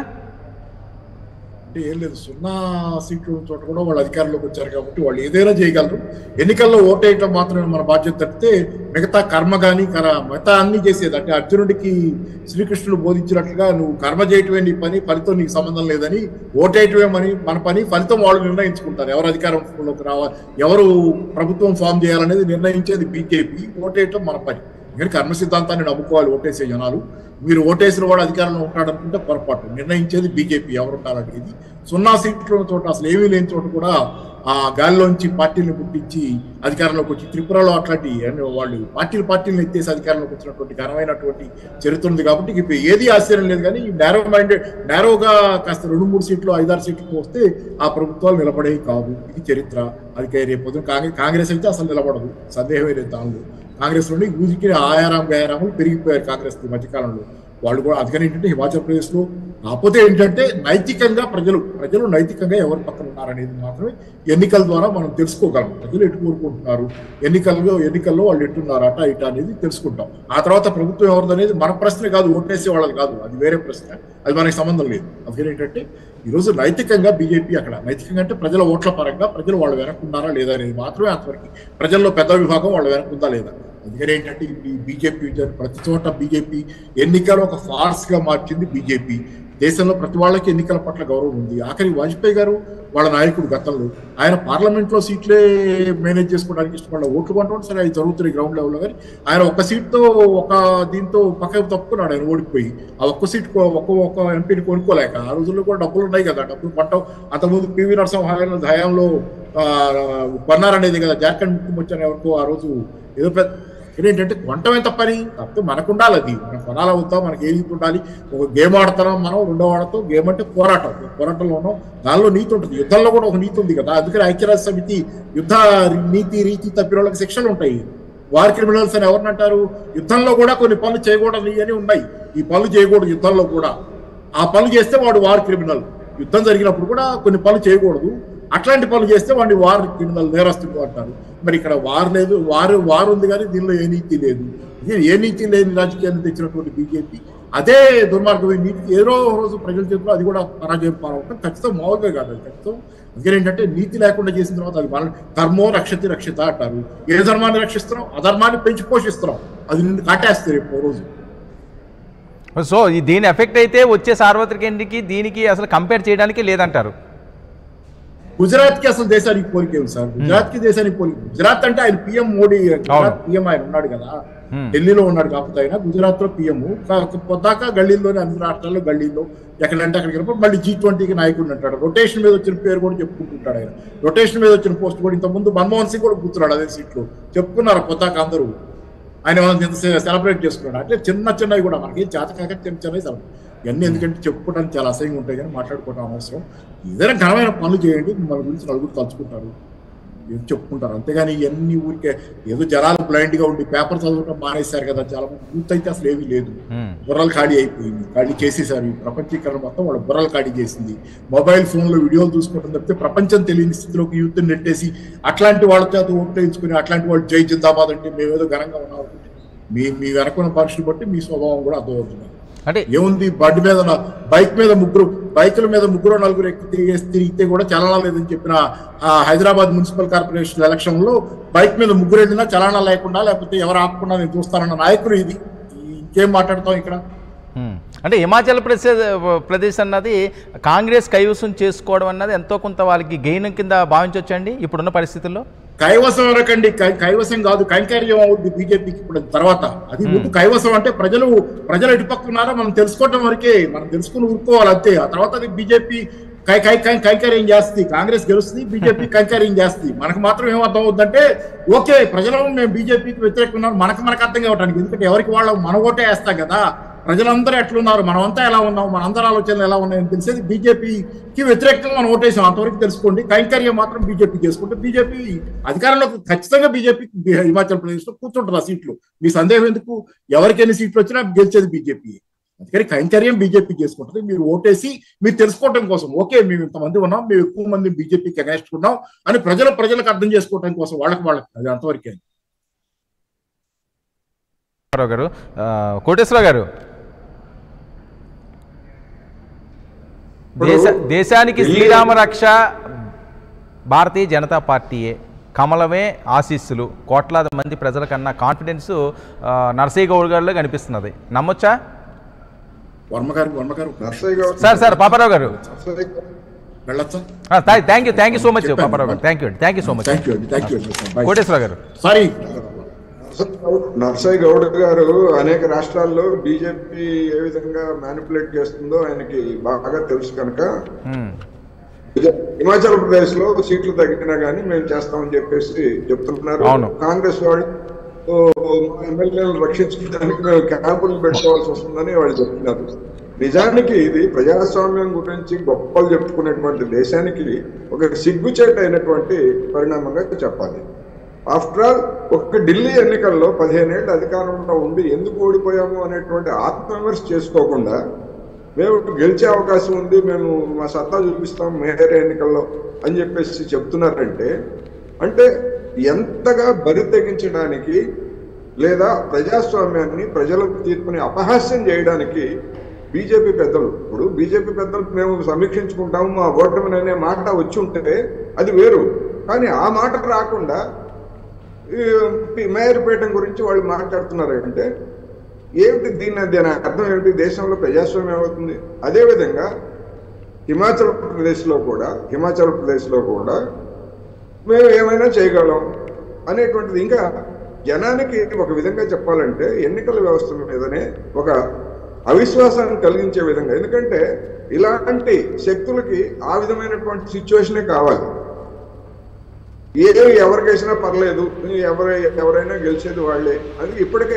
అంటే ఏం లేదు, సున్నా సీట్లు చోట కూడా వాళ్ళు అధికారంలోకి వచ్చారు కాబట్టి వాళ్ళు ఏదైనా చేయగలరు. ఎన్నికల్లో ఓటేయటం మాత్రమే మన బాధ్యత తప్పితే మిగతా కర్మ కానీ కర మిగతా అన్ని చేసేది. అంటే అర్జునుడికి శ్రీకృష్ణుడు బోధించినట్లుగా నువ్వు కర్మ చేయటమే నీ పని, ఫలితం నీకు సంబంధం లేదని, ఓటేయటమే అని మన పని, ఫలితం వాళ్ళు నిర్ణయించుకుంటారు. ఎవరు అధికారంలోకి రావాలి, ఎవరు ప్రభుత్వం ఫామ్ చేయాలనేది నిర్ణయించేది బీజేపీ, ఓటేయటం మన పని. కానీ కర్మ సిద్ధాంతాన్ని నమ్ముకోవాలి ఓటేసే జనాలు. మీరు ఓటేసిన వాడు అధికారంలో ఉంటాడనుకుంటే పొరపాటు. నిర్ణయించేది బీజేపీ ఎవరు ఉండాలనేది. సున్నా సీట్ల చోట అసలు ఏమీ లేని చోట కూడా ఆ గాలిలోంచి పార్టీలను పుట్టించి అధికారంలోకి వచ్చి, త్రిపురలో అట్లాంటి వాళ్ళు పార్టీలు పార్టీలను ఎత్తేసి అధికారంలోకి వచ్చినటువంటి ఘనమైనటువంటి చరిత్ర ఉంది. కాబట్టి ఇప్పుడు ఏది ఆశ్చర్యం లేదు. కానీ నేరో మైండెడ్ నేరోగా కాస్త రెండు మూడు సీట్లు ఐదారు సీట్లకు వస్తే ఆ ప్రభుత్వాలు నిలబడేవి కాదు. ఇది చరిత్ర. అది రేపు కాంగ్రెస్ కాంగ్రెస్ అయితే అసలు నిలబడదు, సందేహమే లేదు దానిలో. కాంగ్రెస్ నుండి ఊరికి ఆయారాం గయారాములు పెరిగిపోయారు కాంగ్రెస్ ఈ మధ్యకాలంలో. వాళ్ళు కూడా అందుకని ఏంటంటే హిమాచల్ ప్రదేశ్లో కాకపోతే ఏంటంటే నైతికంగా ప్రజలు ప్రజలు నైతికంగా ఎవరి పక్కన ఉన్నారనేది మాత్రమే ఎన్నికల ద్వారా మనం తెలుసుకోగలం. ప్రజలు ఎటు కోరుకుంటున్నారు, ఎన్నికల్లో ఎన్నికల్లో వాళ్ళు ఎట్టున్నారు అట ఇట అనేది తెలుసుకుంటాం. ఆ తర్వాత ప్రభుత్వం ఎవరిది అనేది మన ప్రశ్న కాదు, ఓటేసే వాళ్ళది కాదు, అది వేరే ప్రశ్న, అది మనకి సంబంధం లేదు. అందుకని ఏంటంటే ఈరోజు నైతికంగా బీజేపీ అక్కడ నైతికంగా అంటే ప్రజల ఓట్ల పరంగా ప్రజలు వాళ్ళు వెనక్కున్నారా లేదా అనేది మాత్రమే అంతవరకు. ప్రజల్లో పెద్ద విభాగం వాళ్ళు వెనక్కుందా లేదా. అందుకని ఏంటంటే ఈ బీజేపీ ప్రతి చోట బీజేపీ ఎన్నికలు ఒక ఫార్స్ గా మార్చింది బీజేపీ. దేశంలో ప్రతి వాళ్ళకి ఎన్నికల పట్ల గౌరవం ఉంది. ఆఖరి వాజ్పేయి గారు వాళ్ళ నాయకుడు గతంలో ఆయన పార్లమెంట్ లో సీట్లే మేనేజ్ చేసుకోవడానికి ఇష్టపడ్డ, ఓట్లు కొంటాడు సరే అవి జరుగుతున్నాయి గ్రౌండ్ లెవెల్లో. కానీ ఆయన ఒక్క సీట్తో ఒక దీంతో పక్కకు తప్పుకున్నాడు, ఆయన ఓడిపోయి. ఆ ఒక్క సీట్ ఒక్క ఒక్క ఎంపీని కొనుక్కోలేక. ఆ రోజుల్లో కూడా డబ్బులు ఉన్నాయి కదా, డబ్బులు పంటం. అంతకుముందు పివి నరసింహ హయాంలో కొన్నారనేది కదా జార్ఖండ్ ముఖ్యమంత్రి ఎవరికో ఆ రోజు ఏదో పెద్ద ఏంటంటే కొనటమే తప్పని తప్పితే మనకు ఉండాలి. అది మనం కొనాలి అవుతాం, మనకి ఏది ఉండాలి. ఒక గేమ్ ఆడుతున్నాం మనం, రెండో ఆడతాం. గేమ్ అంటే పోరాటం, పోరాటంలో ఉన్నాం, దానిలో నీతి ఉంటుంది. యుద్ధంలో కూడా ఒక నీతి ఉంది కదా. అందుకని ఐక్యరాజ్య సమితి యుద్ధ నీతి రీతి తప్పిన వాళ్ళకి శిక్షలు ఉంటాయి. వార్ క్రిమినల్స్ అని ఎవరిని అంటారు? యుద్ధంలో కూడా కొన్ని పనులు చేయకూడదు అని ఉన్నాయి. ఈ పనులు చేయకూడదు యుద్ధంలో కూడా. ఆ పనులు చేస్తే వాడు వార్ క్రిమినల్. యుద్ధం జరిగినప్పుడు కూడా కొన్ని పనులు చేయకూడదు, అట్లాంటి పనులు చేస్తే వాడిని వార్ క్రిమినల్ నేరస్తుడు అంటారు. మరి ఇక్కడ వార్ లేదు, వారు వారు ఉంది కానీ దీనిలో ఏ నీతి లేదు. ఏ నీతి లేని రాజకీయాన్ని తెచ్చినటువంటి బీజేపీ అదే దుర్మార్గమైన నీతికి ఏదో రోజు ప్రజల చేతిలో అది కూడా పరాజయం పాలవడం ఖచ్చితం మామూలుగా కాదు. అది ఖచ్చితం. అందుకని ఏంటంటే నీతి లేకుండా చేసిన తర్వాత అది మన ధర్మో రక్షతి రక్షిత అంటారు. ఏ ధర్మాన్ని రక్షిస్తున్నాం? అధర్మాన్ని పెంచి పోషిస్తున్నాం. అది నిన్ను కాటేస్తారు రేపు రోజు. సో దీని ఎఫెక్ట్ అయితే వచ్చే సార్వత్రిక ఎన్నికకి దీనికి అసలు కంపేర్ చేయడానికి లేదంటారు. గుజరాత్ కి అసలు దేశానికి పోలికే ఉంది సార్. గుజరాత్ కి దేశానికి పోలిక. గుజరాత్ అంటే ఆయన పిఎం మోడీ, గుజరాత్ పిఎం ఆయన ఉన్నాడు కదా. ఢిల్లీలో ఉన్నాడు కాకపోతే ఆయన గుజరాత్ లో పిఎం పొద్దాక గల్లీలోనే అన్ని రాష్ట్రాల్లో గల్లీలో ఎక్కడంటే అక్కడికి వెళ్ళినప్పుడు మళ్ళీ జీ ట్వంటీకి నాయకుడు అంటాడు. రొటేషన్ మీద వచ్చిన పేరు కూడా చెప్పుకుంటుంటాడు ఆయన. రొటేషన్ మీద వచ్చిన పోస్ట్ కూడా ఇంతకుముందు మన్మోహన్ సింగ్ కూడా కూర్చున్నాడు అదే సీట్లో. చెప్పుకున్నారు పొద్దాక అందరూ ఆయన ఎంత సెలబ్రేట్ చేసుకున్నాడు. అంటే చిన్న చిన్నవి కూడా మనకి జాతకాక చిన్న చిన్నవి సెలబ్రేట్ ఇవన్నీ ఎందుకంటే చెప్పుకోవడానికి చాలా అసహ్యంగా ఉంటాయి కానీ మాట్లాడుకోవడం అవసరం. ఏదైనా ఘనమైన పనులు చేయండి, మన గురించి నలుగురు తలుచుకుంటారు, ఏదో చెప్పుకుంటారు. అంతేగాని ఇవన్నీ ఊరికే ఏదో జనాలు బ్లైండ్ గా ఉండి పేపర్ చదవడం మానేశారు కదా చాలా మంది. యూత్ అయితే అసలు ఏమీ లేదు, బుర్రలు ఖాళీ అయిపోయింది, ఖాళీ చేసేసారు. ఈ ప్రపంచీకరణ మొత్తం వాళ్ళ బుర్రలు ఖాళీ చేసింది. మొబైల్ ఫోన్ లో వీడియోలు చూసుకోవడం తప్పితే ప్రపంచం తెలియని స్థితిలోకి యూత్ నెట్టేసి అట్లాంటి వాళ్ళతో ఓట్లు వేయించుకుని అట్లాంటి వాళ్ళు జై జిందాబాద్ అంటే మేమేదో ఘనంగా ఉన్నాం. మీ మీ వెనకున్న పరీక్షలు బట్టి మీ స్వభావం కూడా అర్థమవుతుంది. అంటే ఏముంది, బండి మీద బైక్ మీద ముగ్గురు బైకుల మీద ముగ్గురు నలుగురు ఎక్కి తిరిగేసి తిరిగితే కూడా చలనా లేదని చెప్పిన హైదరాబాద్ మున్సిపల్ కార్పొరేషన్ ఎలక్షన్ లో బైక్ మీద ముగ్గురు వెళ్ళినా చలనా లేకుండా లేకపోతే ఎవరు ఆపకుండా నేను చూస్తానన్న నాయకులు ఇది. ఇంకేం మాట్లాడతాం ఇక్కడ? అంటే హిమాచల్ ప్రదేశ్ ప్రదేశ్ అన్నది కాంగ్రెస్ కైవసం చేసుకోవడం అన్నది ఎంతో కొంత వాళ్ళకి గెయిన్ కింద భావించవచ్చండి ఇప్పుడున్న పరిస్థితుల్లో. కైవసం అనకండి, కైవసం కాదు, కైంకర్యం అవుద్ది బీజేపీకి ఇప్పుడు తర్వాత. అది ముందు కైవసం అంటే ప్రజలు ప్రజలు ఎటుపక్క ఉన్నారో మనం తెలుసుకోవటం వరకే, మనం తెలుసుకుని ఊరుకోవాలి అంతే. ఆ తర్వాత అది బీజేపీ కై కై కై కైంకర్యం చేస్తుంది, కాంగ్రెస్ గెలుస్తుంది, బీజేపీ కైంకర్యం చేస్తుంది. మనకు మాత్రం ఏం అర్థం అవుతుందంటే ఓకే ప్రజలు మేము బీజేపీకి వ్యతిరేకంగా ఉన్నాం, మనకు మనకు అర్థం కావటానికి. ఎందుకంటే ఎవరికి వాళ్ళు మన ఓటే వేస్తాం కదా, ప్రజలందరూ ఎట్లున్నారు, మనమంతా ఎలా ఉన్నాం, మన అందరి ఆలోచనలు ఎలా ఉన్నాయని తెలిసేది బీజేపీకి వ్యతిరేకంగా మనం ఓటేసాం అంతవరకు తెలుసుకోండి. కైంకర్యం మాత్రం బీజేపీ చేసుకుంటే బీజేపీ అధికారంలో ఖచ్చితంగా బీజేపీ హిమాచల్ ప్రదేశ్ లో కూర్చుంటారు ఆ సీట్లు. మీ సందేహం ఎందుకు? ఎవరికి ఎన్ని సీట్లు వచ్చినా గెలిచేది బీజేపీ. అందుకని కైంకర్యం బీజేపీ చేసుకుంటుంది. మీరు ఓటేసి మీరు తెలుసుకోవడం కోసం ఓకే మేము ఇంతమంది ఉన్నాం, మేము ఎక్కువ మంది బీజేపీకి అగెన్స్ట్ ఉన్నాం అని ప్రజలు ప్రజలకు అర్థం చేసుకోవడం కోసం వాళ్ళకి వాళ్ళకి అది అంతవరకే. గారు కోటేశ్వరరావు గారు, దేశ దేశానికి శ్రీరామ రక్ష భారతీయ జనతా పార్టీయే, కమలమే ఆశీస్సులు, కోట్లాది మంది ప్రజల కన్నా కాన్ఫిడెన్స్ నర్సయ్య గౌడ్ గారిలో కనిపిస్తున్నది. నమ్మొచ్చా? Sir sir Paparao garu thank you thank you so much Paparao garu thank you thank you so much Koteswararao garu. Sorry Narsaiah Goud గారు అనేక రాష్ట్రాల్లో బీజేపీ ఏ విధంగా మ్యానిపులేట్ చేస్తుందో ఆయనకి బాగా తెలుసు కనుక హిమాచల్ ప్రదేశ్ లో సీట్లు తగ్గినా గానీ మేము చేస్తామని చెప్పేసి చెప్తున్నారు. కాంగ్రెస్ వాళ్ళు ఎమ్మెల్యేలను రక్షించడానికి మేము క్యాంపులు పెట్టుకోవాల్సి వస్తుందని వాళ్ళు చెప్తున్నారు. నిజానికి ఇది ప్రజాస్వామ్యం గురించి గొప్పలు చెప్పుకునేటువంటి దేశానికి ఒక సిగ్గుచేటు అయినటువంటి పరిణామంగా చెప్పాలి. ఆఫ్టర్ ఆల్ ఒక ఢిల్లీ ఎన్నికల్లో పదిహేనేళ్ళు అధికారంలో ఉండి ఎందుకు ఓడిపోయాము అనేటువంటి ఆత్మవిమర్శ చేసుకోకుండా మేము గెలిచే అవకాశం ఉంది, మేము మా సత్తా చూపిస్తాం మేయర్ ఎన్నికల్లో అని చెప్పేసి చెప్తున్నారంటే అంటే ఎంతగా బరి తెగించడానికి లేదా ప్రజాస్వామ్యాన్ని ప్రజల తీర్పుని అపహాస్యం చేయడానికి బీజేపీ పెద్దలు. ఇప్పుడు బీజేపీ పెద్దలు మేము సమీక్షించుకుంటాము మా ఓటమి అనే మాట వచ్చి ఉంటే అది వేరు, కానీ ఆ మాట రాకుండా మేయర్ పీఠం గురించి వాళ్ళు మాట్లాడుతున్నారు అంటే ఏమిటి? దీని దీని అర్థం ఏమిటి? దేశంలో ప్రజాస్వామ్యం అవుతుంది. అదేవిధంగా హిమాచల్ ప్రదేశ్లో కూడా హిమాచల్ ప్రదేశ్లో కూడా మేము ఏమైనా చేయగలం అనేటువంటిది ఇంకా జనానికి ఒక విధంగా చెప్పాలంటే ఎన్నికల వ్యవస్థ మీదనే ఒక అవిశ్వాసాన్ని కలిగించే విధంగా. ఎందుకంటే ఇలాంటి శక్తులకి ఆ విధమైనటువంటి సిచ్యువేషనే కావాలి. ఏ ఎవరికైనా పర్లేదు, ఎవరై ఎవరైనా గెలిచేది వాళ్ళే అని ఇప్పటికే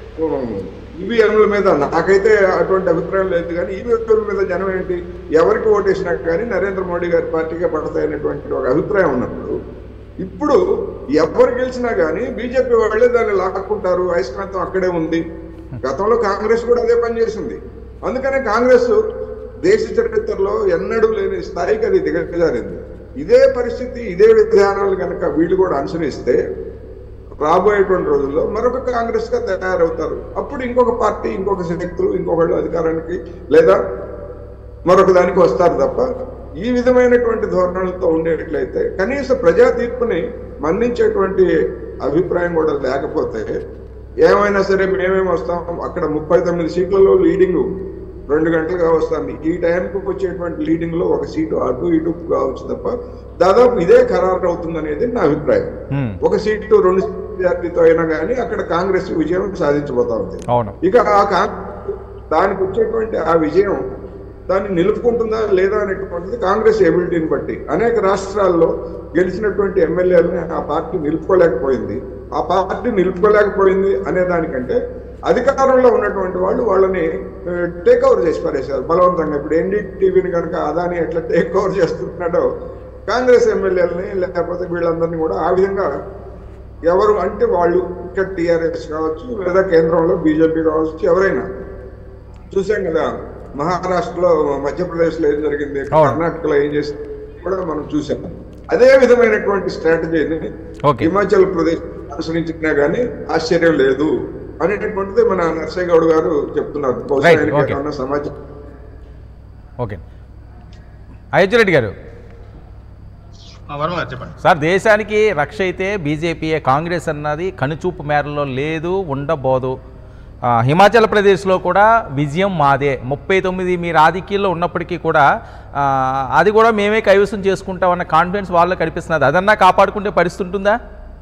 ఈవీఎంల మీద నాకైతే అటువంటి అభిప్రాయం లేదు. కానీ ఈవీఎంల మీద జనం ఏంటి ఎవరికి ఓటేసినా కానీ నరేంద్ర మోడీ గారి పార్టీకే పడతాయనేటువంటి ఒక అభిప్రాయం ఉన్నప్పుడు ఇప్పుడు ఎవరు గెలిచినా కానీ బీజేపీ వాళ్ళే దాన్ని లాక్కుంటారు. అయస్కాంతం అక్కడే ఉంది. గతంలో కాంగ్రెస్ కూడా అదే పని చేసింది. అందుకనే కాంగ్రెస్ దేశ చరిత్రలో ఎన్నడూ లేని స్థాయికి అది దిగజారింది. ఇదే పరిస్థితి ఇదే విధానాలు కనుక వీళ్ళు కూడా అనుసరిస్తే రాబోయేటువంటి రోజుల్లో మరొక కాంగ్రెస్ గా తయారవుతారు. అప్పుడు ఇంకొక పార్టీ ఇంకొక శక్తులు ఇంకొకళ్ళు అధికారానికి లేదా మరొక దానికి వస్తారు తప్ప ఈ విధమైనటువంటి ధోరణులతో ఉండేట్లయితే కనీస ప్రజా తీర్పుని మన్నించేటువంటి అభిప్రాయం కూడా లేకపోతే ఏమైనా సరే మేమేమి వస్తాం, అక్కడ ముప్పై తొమ్మిది సీట్లలో లీడింగ్ రెండు గంటలుగా వస్తుంది. ఈ టైంకి వచ్చేటువంటి లీడింగ్ లో ఒక సీటు అటు ఇటు కావచ్చు తప్ప దాదాపు ఇదే ఖరారు అవుతుంది అనేది నా అభిప్రాయం. ఒక సీటు రెండు మెజార్టీతో అయినా కానీ అక్కడ కాంగ్రెస్ విజయం సాధించబోతా ఉంది. అవును. ఇక ఆ కాంగ్రెస్ దానికి వచ్చేటువంటి ఆ విజయం దాన్ని నిలుపుకుంటుందా లేదా అనేటువంటిది కాంగ్రెస్ ఎబిలిటీని బట్టి. అనేక రాష్ట్రాల్లో గెలిచినటువంటి ఎమ్మెల్యేలని ఆ పార్టీ నిలుపుకోలేకపోయింది. ఆ పార్టీ నిలుపుకోలేకపోయింది అనే దానికంటే అధికారంలో ఉన్నటువంటి వాళ్ళు వాళ్ళని టేక్ ఓవర్ చేసి పడేశారు బలవంతంగా. ఇప్పుడు ఎన్డీటీవీని కనుక అదాని ఎట్లా టేక్ ఓవర్ చేస్తున్నాడో కాంగ్రెస్ ఎమ్మెల్యేలని లేకపోతే వీళ్ళందరినీ కూడా ఆ విధంగా ఎవరు అంటే వాళ్ళు ఇక్కడ టీఆర్ఎస్ కావచ్చు లేదా కేంద్రంలో బీజేపీ కావచ్చు ఎవరైనా. చూసాం కదా మహారాష్ట్రలో, మధ్యప్రదేశ్లో ఏం జరిగింది, కర్ణాటకలో ఏం చేసింది కూడా మనం చూసాం. అదే విధమైనటువంటి స్ట్రాటజీని హిమాచల్ ప్రదేశ్ అనుసరించినా కానీ ఆశ్చర్యం లేదు అనేటువంటిది మన నర్సయ్య గౌడ్ గారు చెప్తున్నారు. బహుశా ఆయనకి సమాచారం. ఓకే, అయోధ్య రెడ్డి గారు చెప్పండి సార్. దేశానికి రక్ష అయితే బీజేపీయే, కాంగ్రెస్ అన్నది కనుచూపు మేరలో లేదు, ఉండబోదు. హిమాచల్ ప్రదేశ్లో కూడా విజయం మాదే. ముప్పై తొమ్మిది మీరు ఆధిక్యంలో ఉన్నప్పటికీ కూడా అది కూడా మేమే కైవసం చేసుకుంటామన్న కాన్ఫిడెన్స్ వాళ్ళకి కనిపిస్తున్నది. అదన్నా కాపాడుకుంటే పరిస్థితి ఉంటుందా?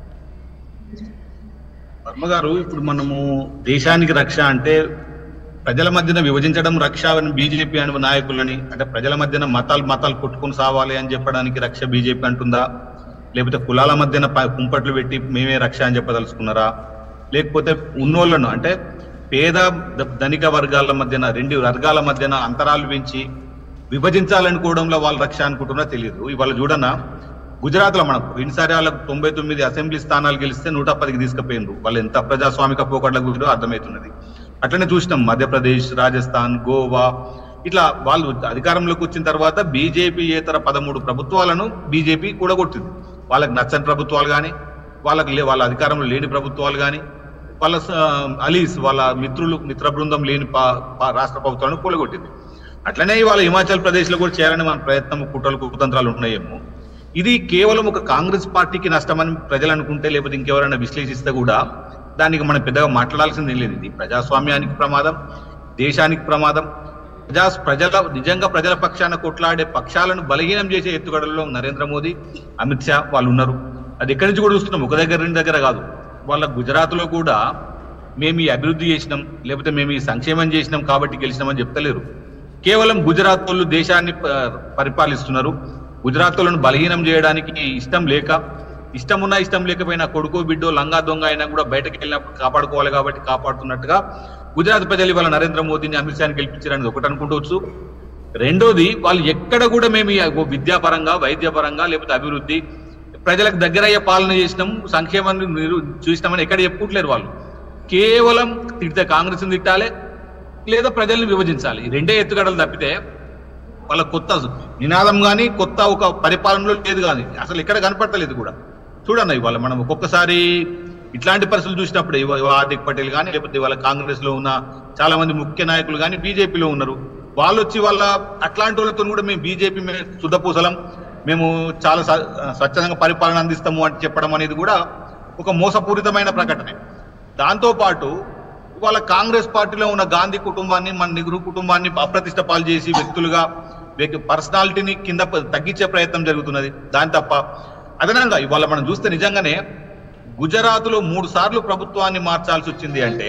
వర్మ గారు, ఇప్పుడు మనము దేశానికి రక్ష అంటే ప్రజల మధ్యన విభజించడం రక్ష అని బీజేపీ అని నాయకులని, అంటే ప్రజల మధ్యన మతాలు మతాలు కొట్టుకుని సావాలి అని చెప్పడానికి రక్ష బీజేపీ అంటుందా? లేకపోతే కులాల మధ్యన కుంపట్లు పెట్టి మేమే రక్ష అని చెప్పదలుచుకున్నారా? లేకపోతే ఉన్నోళ్లను అంటే పేద ధనిక వర్గాల మధ్యన రెండు వర్గాల మధ్యన అంతరాలు పెంచి విభజించాలనుకోవడంలో వాళ్ళు రక్ష అనుకుంటున్నా తెలియదు. ఇవాళ చూడన్నా గుజరాత్లో మనం ఎన్నిసారి వాళ్ళకు తొంభై తొమ్మిది అసెంబ్లీ స్థానాలు గెలిస్తే నూట పదికి తీసుకుపోయిండ్రు. వాళ్ళు ఎంత ప్రజాస్వామిక పోకట్ల గురిలో అర్థమవుతున్నది. అట్లనే చూసినాం మధ్యప్రదేశ్, రాజస్థాన్, గోవా, ఇట్లా వాళ్ళు అధికారంలోకి వచ్చిన తర్వాత బీజేపీ ఏతర పదమూడు ప్రభుత్వాలను బీజేపీ కూడగొట్టింది. వాళ్ళకి నచ్చని ప్రభుత్వాలు కానీ, వాళ్ళకి వాళ్ళ అధికారంలో లేని ప్రభుత్వాలు కానీ, వాళ్ళ అలీస్ వాళ్ళ మిత్రులు మిత్ర బృందం లేని రాష్ట్ర ప్రభుత్వాలను కూలగొట్టింది. అట్లనే వాళ్ళ హిమాచల్ ప్రదేశ్లో కూడా చేయాలని మన ప్రయత్నం, కుట్రలు కుతంత్రాలు ఉన్నాయేమో. ఇది కేవలం ఒక కాంగ్రెస్ పార్టీకి నష్టమని ప్రజలు అనుకుంటే, లేకపోతే ఇంకెవరైనా విశ్లేషిస్తే కూడా దానికి మనం పెద్దగా మాట్లాడాల్సింది లేదు. ఇది ప్రజాస్వామ్యానికి ప్రమాదం, దేశానికి ప్రమాదం. ప్రజా ప్రజల నిజంగా ప్రజల పక్షాన కొట్లాడే పక్షాలను బలహీనం చేసే ఎత్తుగడల్లో నరేంద్ర మోదీ, అమిత్ షా వాళ్ళు ఉన్నారు. అది ఎక్కడి నుంచి కూడా చూస్తున్నాం, ఒక దగ్గర రెండు దగ్గర కాదు. వాళ్ళ గుజరాత్లో కూడా మేము ఈ అభివృద్ధి చేసినాం, లేకపోతే మేము ఈ సంక్షేమం చేసినాం కాబట్టి గెలిచినామని చెప్తలేరు. కేవలం గుజరాత్ వాళ్ళు దేశాన్ని పరిపాలిస్తున్నారు. గుజరాత్ వాళ్ళను బలహీనం చేయడానికి ఇష్టం లేక, ఇష్టం ఉన్నా ఇష్టం లేకపోయినా కొడుకో బిడ్డో లంగా దొంగ అయినా కూడా బయటకు వెళ్ళినప్పుడు కాపాడుకోవాలి కాబట్టి కాపాడుతున్నట్టుగా గుజరాత్ ప్రజలు ఇవాళ నరేంద్ర మోదీని, అమిత్ షాని గెలిపించారని ఒకటి అనుకుంటవచ్చు. రెండోది, వాళ్ళు ఎక్కడ కూడా మేము విద్యాపరంగా, వైద్యపరంగా, లేకపోతే అభివృద్ధి, ప్రజలకు దగ్గరయ్యే పాలన చేసినాం, సంక్షేమాన్ని చూసినామని ఎక్కడ చెప్పుకుంటలేరు. వాళ్ళు కేవలం తిడితే కాంగ్రెస్ తిట్టాలి, లేదా ప్రజల్ని విభజించాలి. ఈ రెండే ఎత్తుగడలు తప్పితే వాళ్ళ కొత్త నినాదం కానీ, కొత్త ఒక పరిపాలనలో లేదు కానీ అసలు ఇక్కడ కనపడతలేదు కూడా. చూడండి, ఇవాళ మనం ఒక్కొక్కసారి ఇట్లాంటి పరిస్థితులు చూసినప్పుడు హార్దిక్ పటేల్ కానీ, లేకపోతే ఇవాళ కాంగ్రెస్ లో ఉన్న చాలా మంది ముఖ్య నాయకులు కానీ బీజేపీలో ఉన్నారు. వాళ్ళు వచ్చి వాళ్ళ అట్లాంటి వాళ్ళతో కూడా మేము బీజేపీ శుద్ధపూసలం, మేము చాలా స్వచ్ఛందంగా పరిపాలన అందిస్తాము అని చెప్పడం అనేది కూడా ఒక మోసపూరితమైన ప్రకటనే. దాంతోపాటు వాళ్ళ కాంగ్రెస్ పార్టీలో ఉన్న గాంధీ కుటుంబాన్ని, మన నెహ్రూ కుటుంబాన్ని అప్రతిష్ట పాలు చేసి వ్యక్తులుగా పర్సనాలిటీని కింద తగ్గించే ప్రయత్నం జరుగుతున్నది. దాని తప్ప అదనంగా ఇవాళ మనం చూస్తే నిజంగానే గుజరాత్లో మూడు సార్లు ప్రభుత్వాన్ని మార్చాల్సి వచ్చింది అంటే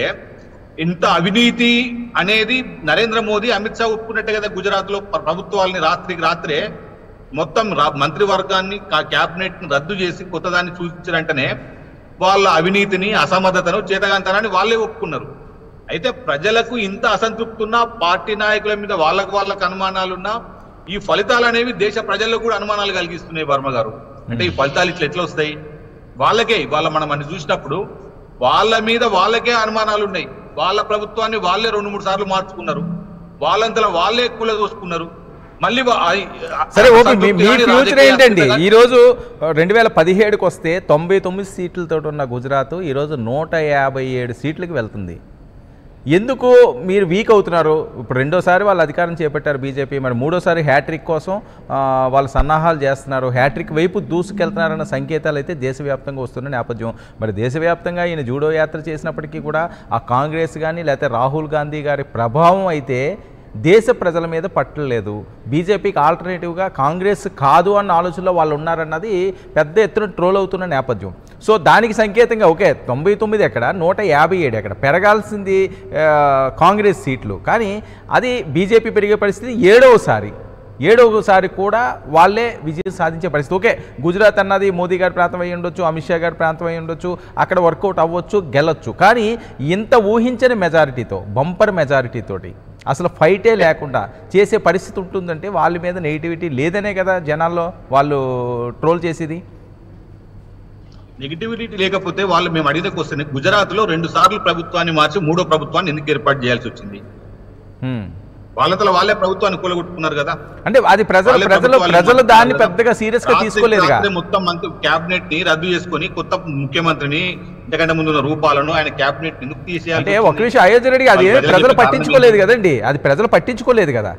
ఇంత అవినీతి అనేది నరేంద్ర మోదీ, అమిత్ షా ఒప్పుకున్నట్టే కదా. గుజరాత్లో ప్రభుత్వాలని రాత్రికి రాత్రే మొత్తం మంత్రివర్గాన్ని, క్యాబినెట్ ని రద్దు చేసి కొత్తదాన్ని సూచించారంటేనే వాళ్ళ అవినీతిని, అసమర్థతను, చేతగాంతనాన్ని వాళ్ళే ఒప్పుకున్నారు. అయితే ప్రజలకు ఇంత అసంతృప్తి ఉన్నా, పార్టీ నాయకుల మీద వాళ్ళకు వాళ్ళకు అనుమానాలున్నా, ఈ ఫలితాలు అనేవి దేశ ప్రజల్లో కూడా అనుమానాలు కలిగిస్తున్నాయి. వర్మ గారు, అంటే ఈ ఫలితాలు ఇట్లా ఎట్లా వస్తాయి? వాళ్ళకే ఇవాళ మనం అని చూసినప్పుడు వాళ్ళ మీద వాళ్ళకే అనుమానాలు ఉన్నాయి. వాళ్ళ ప్రభుత్వాన్ని వాళ్ళే రెండు మూడు సార్లు మార్చుకున్నారు, వాళ్ళంతలో వాళ్ళే కూల దోసుకున్నారు. మళ్ళీ సరే, ఓకే, మీ ఫ్యూచర్ ఏంటండి? ఈరోజు రెండు వేల పదిహేడుకి వస్తే తొంభై తొమ్మిది సీట్లతో ఉన్న గుజరాత్ ఈరోజు నూట యాభై ఏడు సీట్లకు వెళ్తుంది. ఎందుకు మీరు వీక్ అవుతున్నారు? ఇప్పుడు రెండోసారి వాళ్ళు అధికారం చేపట్టారు బీజేపీ, మరి మూడోసారి హ్యాట్రిక్ కోసం వాళ్ళు సన్నాహాలు చేస్తున్నారు, హ్యాట్రిక్ వైపు దూసుకెళ్తున్నారన్న సంకేతాలు అయితే దేశవ్యాప్తంగా వస్తున్న నేపథ్యం. మరి దేశవ్యాప్తంగా ఈయన జూడో యాత్ర చేసినప్పటికీ కూడా ఆ కాంగ్రెస్ కానీ లేకపోతే రాహుల్ గాంధీ గారి ప్రభావం అయితే దేశ ప్రజల మీద పట్టలేదు, బీజేపీకి ఆల్టర్నేటివ్గా కాంగ్రెస్ కాదు అన్న ఆలోచనలో వాళ్ళు ఉన్నారన్నది పెద్ద ఎత్తున ట్రోల్ అవుతున్న నేపథ్యం. సో దానికి సంకేతంగా ఓకే తొంభై తొమ్మిది ఎక్కడ, నూట యాభై ఏడు ఎక్కడ, పెరగాల్సింది కాంగ్రెస్ సీట్లు, కానీ అది బీజేపీ పెరిగే పరిస్థితి ఏడవసారి ఏడవసారి కూడా వాళ్ళే విజయం సాధించే పరిస్థితి. ఓకే గుజరాత్ అన్నది మోదీ గారి ప్రాంతం అయి ఉండొచ్చు, అమిత్ షా గారి ప్రాంతం అయి ఉండొచ్చు, అక్కడ వర్కౌట్ అవ్వచ్చు, గెలవచ్చు, కానీ ఇంత ఊహించని మెజారిటీతో, బంపర్ మెజారిటీతోటి అసలు ఫైటే లేకుండా చేసే పరిస్థితి ఉంటుందంటే వాళ్ళ మీద నెగిటివిటీ లేదనే కదా జనాల్లో వాళ్ళు ట్రోల్ చేసేది. నెగిటివిటీ లేకపోతే వాళ్ళు మేము అడిగిన క్వశ్చన్, గుజరాత్ లో రెండు సార్లు ప్రభుత్వాన్ని మార్చి మూడో ప్రభుత్వాన్ని ఎందుకు ఏర్పాటు చేయాల్సి వచ్చింది? వాళ్ళతో వాళ్ళే ప్రభుత్వాన్ని కూలగొట్టుకున్నారు కదా. అంటే అది ప్రజలు ప్రజలు ప్రజలు దాన్ని పెద్దగా సీరియస్ గా తీసుకోలేదు. మొత్తం మంత్రి క్యాబినెట్ ని రద్దు చేసుకుని కొత్త ముఖ్యమంత్రిని, ఇంతకంటే ముందున్న రూపాలను ఆయన క్యాబినెట్ ఎందుకు తీసేయాలి? అంటే ఒక విషయం అయోధ్య రెడ్డి అది ప్రజలు పట్టించుకోలేదు కదండి, అది ప్రజలు పట్టించుకోలేదు కదా,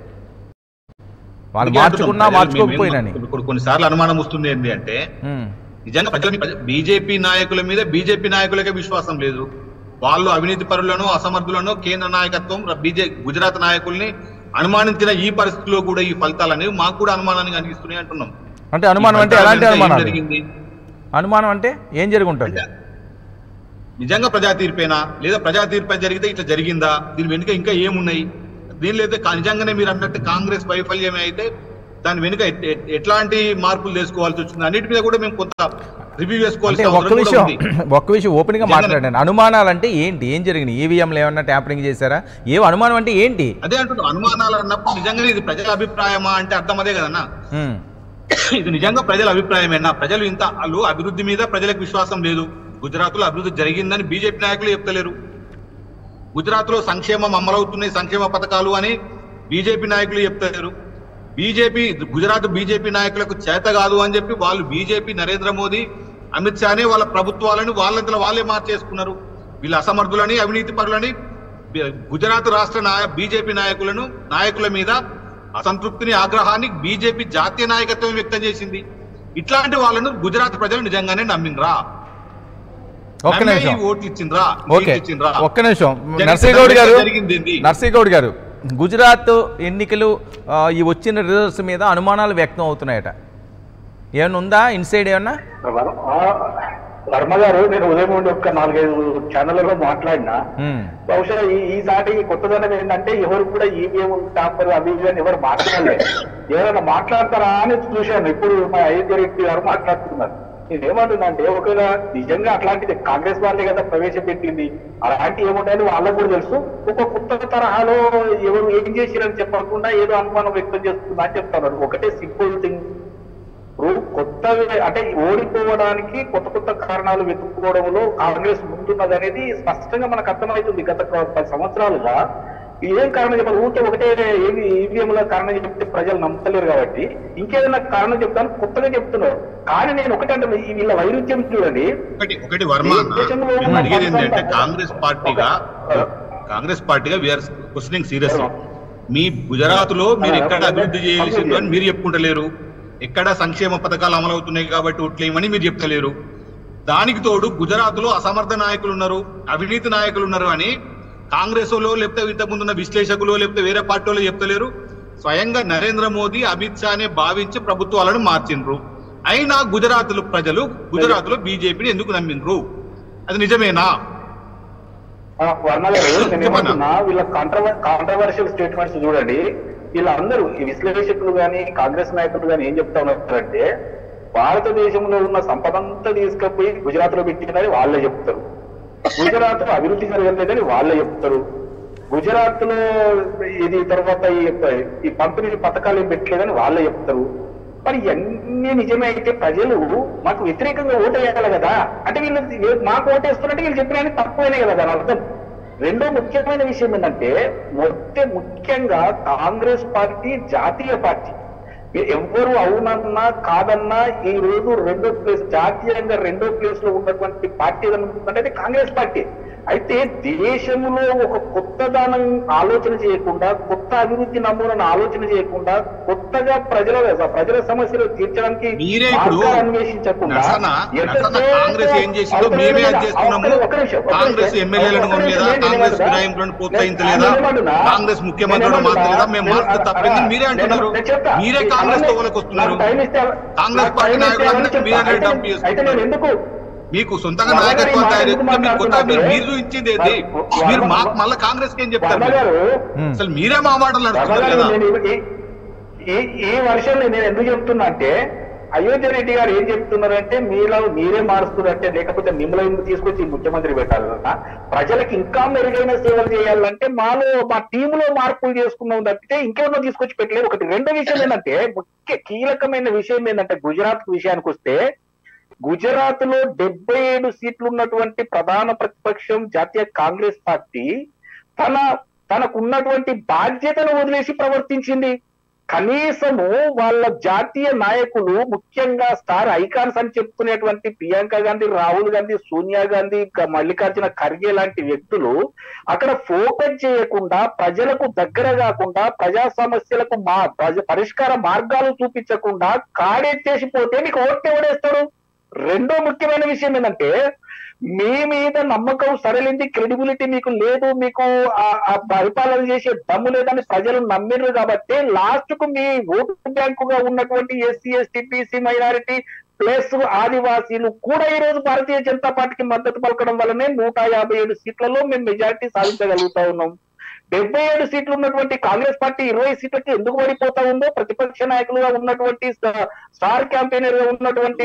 వాళ్ళు మార్చుకున్నా మార్చుకోకపోయినా. ఇప్పుడు కొన్నిసార్లు అనుమానం వస్తుంది ఏంటి అంటే, నిజంగా ప్రజల బీజేపీ నాయకుల మీద బీజేపీ నాయకులకే విశ్వాసం లేదు. వాళ్ళు అవినీతి పరులను, అసమర్థులను కేంద్ర నాయకత్వం బీజే గుజరాత్ నాయకుల్ని అనుమానించిన ఈ పరిస్థితిలో కూడా ఈ ఫలితాలు అనేవి మాకు కూడా అనుమానాన్ని కలిగిస్తున్నాయి అంటున్నాం. అంటే అనుమానం అంటే ఎలాంటి అనుమానం జరిగింది? అనుమానం అంటే ఏం జరుగుంటుంది? నిజంగా ప్రజా తీర్పేనా, లేదా ప్రజా తీర్పు జరిగితే ఇట్లా జరిగిందా, దీని వెనుక ఇంకా ఏమున్నాయి? దీనిలో అయితే నిజంగానే మీరు అన్నట్టు కాంగ్రెస్ వైఫల్యమే అయితే దాని వెనుక ఎట్లాంటి మార్పులు చేసుకోవాల్సి వచ్చింది అన్నిటి మీద కూడా మేము కొంత రివ్యూ చేసుకోవాల్సి. ఒక్క విషయం ఒక్క విషయం ఓపెన్ గా మాట్లాడాను, అనుమానాలు అంటే ఏంటి, ఏం జరిగింది? ఈవీఎంలు ఏమన్నా ట్యాంపరింగ్ చేశారా? ఏం అనుమానం అంటే ఏంటి? అదే అంటున్నాం, అనుమానాలు అన్నప్పుడు నిజంగా ఇది ప్రజల అభిప్రాయమా అంటే అర్థం అదే కదన్నా. ఇది నిజంగా ప్రజల అభిప్రాయమేనా? ప్రజలు ఇంత వాళ్ళు అభివృద్ధి మీద ప్రజలకు విశ్వాసం లేదు. గుజరాత్ లో అభివృద్ధి జరిగిందని బీజేపీ నాయకులు చెప్తలేరు. గుజరాత్ లో సంక్షేమం అమలవుతున్నాయి, సంక్షేమ పథకాలు అని బీజేపీ నాయకులు చెప్తలేరు. బీజేపీ గుజరాత్ బీజేపీ నాయకులకు చేత కాదు అని చెప్పి వాళ్ళు బీజేపీ నరేంద్ర మోదీ, అమిత్ షానే వాళ్ళ ప్రభుత్వాలను వాళ్ళంతలో వాళ్ళే మార్చేసుకున్నారు. వీళ్ళ అసమర్థులని, అవినీతి పరులని గుజరాత్ రాష్ట్ర నాయ బీజేపీ నాయకులను నాయకుల మీద అసంతృప్తిని, ఆగ్రహాన్ని బీజేపీ జాతీయ నాయకత్వం వ్యక్తం చేసింది. ఇట్లాంటి వాళ్ళను గుజరాత్ ప్రజలు నిజంగానే నమ్మిండ్రా? ఒక్క నిమిషం ఓట్లు ఇచ్చిండ్రా? ఒక్క నిమిషం నర్సీగౌడ్ గారు, నర్సీగౌడ్ గారు, గుజరాత్ ఎన్నికలు ఈ వచ్చిన రిజల్ట్స్ మీద అనుమానాలు వ్యక్తం అవుతున్నాయట, ఏమన్నా ఉందా ఇన్సైడ్ ఏమన్నా? వర్మ గారు, నేను ఉదయం నుండి ఒక నాలుగైదు ఛానళ్లలో మాట్లాడినా, బహుశా ఈసారి కొత్తదనం ఏంటంటే ఎవరు కూడా ఈవీఎం ట్యాంపర్ అవి అని ఎవరు మాట్లాడలేదు. ఎవరైనా మాట్లాడతారా అని చూశాను. ఇప్పుడు మా అయోధ్య రెడ్డి గారు మాట్లాడుతున్నారు. నేనేమంటున్నా అంటే, ఒకవేళ నిజంగా అట్లాంటిది కాంగ్రెస్ వాళ్ళే కదా ప్రవేశపెట్టింది, అలాంటి ఏముంటాయని వాళ్ళకు కూడా తెలుసు. ఒక కొత్త తరహాలో ఎవరు ఏం చేసిరని చెప్పకుండా ఏదో అనుమానం వ్యక్తం చేస్తుందా అని చెప్తున్నారు. ఒకటే సింపుల్ థింగ్, ఇప్పుడు కొత్త అంటే ఓడిపోవడానికి కొత్త కొత్త కారణాలు వెతుక్కోవడంలో కాంగ్రెస్ ముందున్నది అనేది స్పష్టంగా మనకు అర్థమవుతుంది. గత పది సంవత్సరాలుగా ఏం కారణం చెప్పాలి, ఊరికే ఒకటే ఏమి ఈవీఎంల కారణం చెప్తే ప్రజలు నమ్మలేరు కాబట్టి ఇంకేదైనా కారణం చెప్తాను కొత్తగా చెప్తున్నారు. కానీ నేను ఒకటి అంటే వీళ్ళ వైరుధ్యం చూడండి. ఒకటి వర్మ, అడిగేది ఏంటంటే కాంగ్రెస్ పార్టీగా కాంగ్రెస్ పార్టీగా వీఆర్ క్వశ్చనింగ్ సీరియస్. మీ గుజరాత్ లో మీరు ఎక్కడ అభివృద్ధి చేయాల్సిందో అని మీరు చెప్పుకుంటలేరు, ఎక్కడ సంక్షేమ పథకాలు అమలవుతున్నాయి కాబట్టి ఓట్లేమని మీరు చెప్తలేరు. దానికి తోడు గుజరాత్ లో అసమర్థ నాయకులు ఉన్నారు, అవినీతి నాయకులు ఉన్నారు అని కాంగ్రెస్ లో లేకపోతే ఇంతకుముందున్న విశ్లేషకులు లేకపోతే వేరే పార్టీలు చెప్తలేరు. స్వయంగా నరేంద్ర మోదీ, అమిత్ షానే భావించి ప్రభుత్వాలను మార్చిండ్రు. అయినా గుజరాత్ లో ప్రజలు గుజరాత్ లో బీజేపీని ఎందుకు నమ్మిండ్రు? అది నిజమేనా? వీళ్ళ కాంట్రవర్ కాంట్రవర్షియల్ స్టేట్మెంట్స్ చూడండి. వీళ్ళందరూ ఈ విశ్లేషకులు కానీ కాంగ్రెస్ నాయకులు కానీ ఏం చెప్తా ఉన్నారంటే, భారతదేశంలో ఉన్న సంపద అంతా తీసుకుపోయి గుజరాత్ లో పెట్టిందని వాళ్ళే చెప్తారు, గుజరాత్ లో అభివృద్ధి జరగలేదని వాళ్ళే చెప్తారు, గుజరాత్ లో ఇది తర్వాత ఈ పంపిణీ పథకాలు ఏం పెట్టలేదని వాళ్ళే చెప్తారు. మరి ఇవన్నీ నిజమే అయితే ప్రజలు మాకు వ్యతిరేకంగా ఓటు వేయాలి కదా, అంటే వీళ్ళు మాకు ఓటేస్తున్నట్టు వీళ్ళు చెప్పిన తక్కువైనా కదా దాని అర్థం. రెండో ముఖ్యమైన విషయం ఏంటంటే, మొత్తం ముఖ్యంగా కాంగ్రెస్ పార్టీ జాతీయ పార్టీ. ఎవరు అవునన్నా కాదన్నా ఈ రోజు రెండో ప్లేస్, జాతీయంగా రెండో ప్లేస్ లో ఉన్నటువంటి పార్టీ ఏదన్నా ఉంటుందంటే అది కాంగ్రెస్ పార్టీ. అయితే దేశంలో ఒక కొత్త దానం ఆలోచన చేయకుండా, కొత్త అభివృద్ధి నమూనాను ఆలోచన చేయకుండా, కొత్తగా ప్రజల ప్రజల సమస్యలు తీర్చడానికి మీరే ఇప్పుడు అన్వేషించకుండా కాంగ్రెస్ ఏం చేసిందో మేమే అది చేస్తున్నాము. కాంగ్రెస్ ఎమ్మెల్యేలను కొనలేదా? కాంగ్రెస్ ఫిరాయింపులను ప్రోత్సహించలేదా? కాంగ్రెస్ ముఖ్యమంత్రులను మార్చలేదా? మేము మార్పు తప్పిందని మీరే అంటున్నారు. మీరే కాంగ్రెస్ తోవలకు వస్తున్నారు. కాంగ్రెస్ పార్టీ నాయకులందరికీ మీరే డబ్బు చేస్తున్నారు. మీకు సొంతంగా నాయకత్వం తయారు మీరు కొత్త మీరు మీరు చూపించింది ఏంటి? మీరు మాకు మళ్ళీ కాంగ్రెస్ కి ఏం చెప్తారు? అసలు మీరే మా మాటలు నడుస్తున్నారు కదా. ఈ వర్షంలో నేను ఎందుకు చెప్తున్నా అంటే, అయోధ్య రెడ్డి గారు ఏం చెప్తున్నారంటే మీలో మీరే మారుస్తున్నారంటే, లేకపోతే మిమ్మల్ని ఎందుకు తీసుకొచ్చి ముఖ్యమంత్రి పెట్టాలన్నా, ప్రజలకు ఇంకా మెరుగైన సేవలు చేయాలంటే మాలో మా టీంలో మార్పులు చేసుకున్నాం తప్పితే ఇంకేమన్నా తీసుకొచ్చి పెట్టలేదు. ఒకటి. రెండో విషయం ఏంటంటే, ముఖ్య కీలకమైన విషయం ఏంటంటే, గుజరాత్ విషయానికి వస్తే, గుజరాత్ లో డెబ్బై ఏడు సీట్లు ఉన్నటువంటి ప్రధాన ప్రతిపక్షం జాతీయ కాంగ్రెస్ పార్టీ తన తనకున్నటువంటి బాధ్యతను వదిలేసి ప్రవర్తించింది. కనీసము వాళ్ళ జాతీయ నాయకులు, ముఖ్యంగా స్టార్ ఐకాన్స్ అని చెప్పుకునేటువంటి ప్రియాంక గాంధీ, రాహుల్ గాంధీ, సోనియా గాంధీ, మల్లికార్జున ఖర్గే లాంటి వ్యక్తులు అక్కడ ఫోకస్ చేయకుండా, ప్రజలకు దగ్గర కాకుండా, ప్రజా సమస్యలకు మా పరిష్కార మార్గాలు చూపించకుండా కాడెత్తేసిపోతే మీకు ఓట్లు ఎవడేస్తాడు? రెండో ముఖ్యమైన విషయం ఏంటంటే, మీ మీద నమ్మకం సరళింది, క్రెడిబిలిటీ మీకు లేదు, మీకు ఆ పరిపాలన చేసే దమ్ము లేదని ప్రజలు నమ్మిరు కాబట్టి లాస్ట్ కు మీ ఓటు బ్యాంకుగా ఉన్నటువంటి SC ST BC minority plus ఆదివాసీలు కూడా ఈ రోజు భారతీయ జనతా పార్టీకి మద్దతు పలకడం వల్లనే నూట యాభై ఏడు సీట్లలో మేము మెజారిటీ సాధించగలుగుతా ఉన్నాం. డెబ్బై ఏడు సీట్లు ఉన్నటువంటి కాంగ్రెస్ పార్టీ ఇరవై సీట్లకి ఎందుకు పడిపోతా ఉందో ప్రతిపక్ష నాయకులుగా ఉన్నటువంటి, స్టార్ క్యాంపెయినర్ గా ఉన్నటువంటి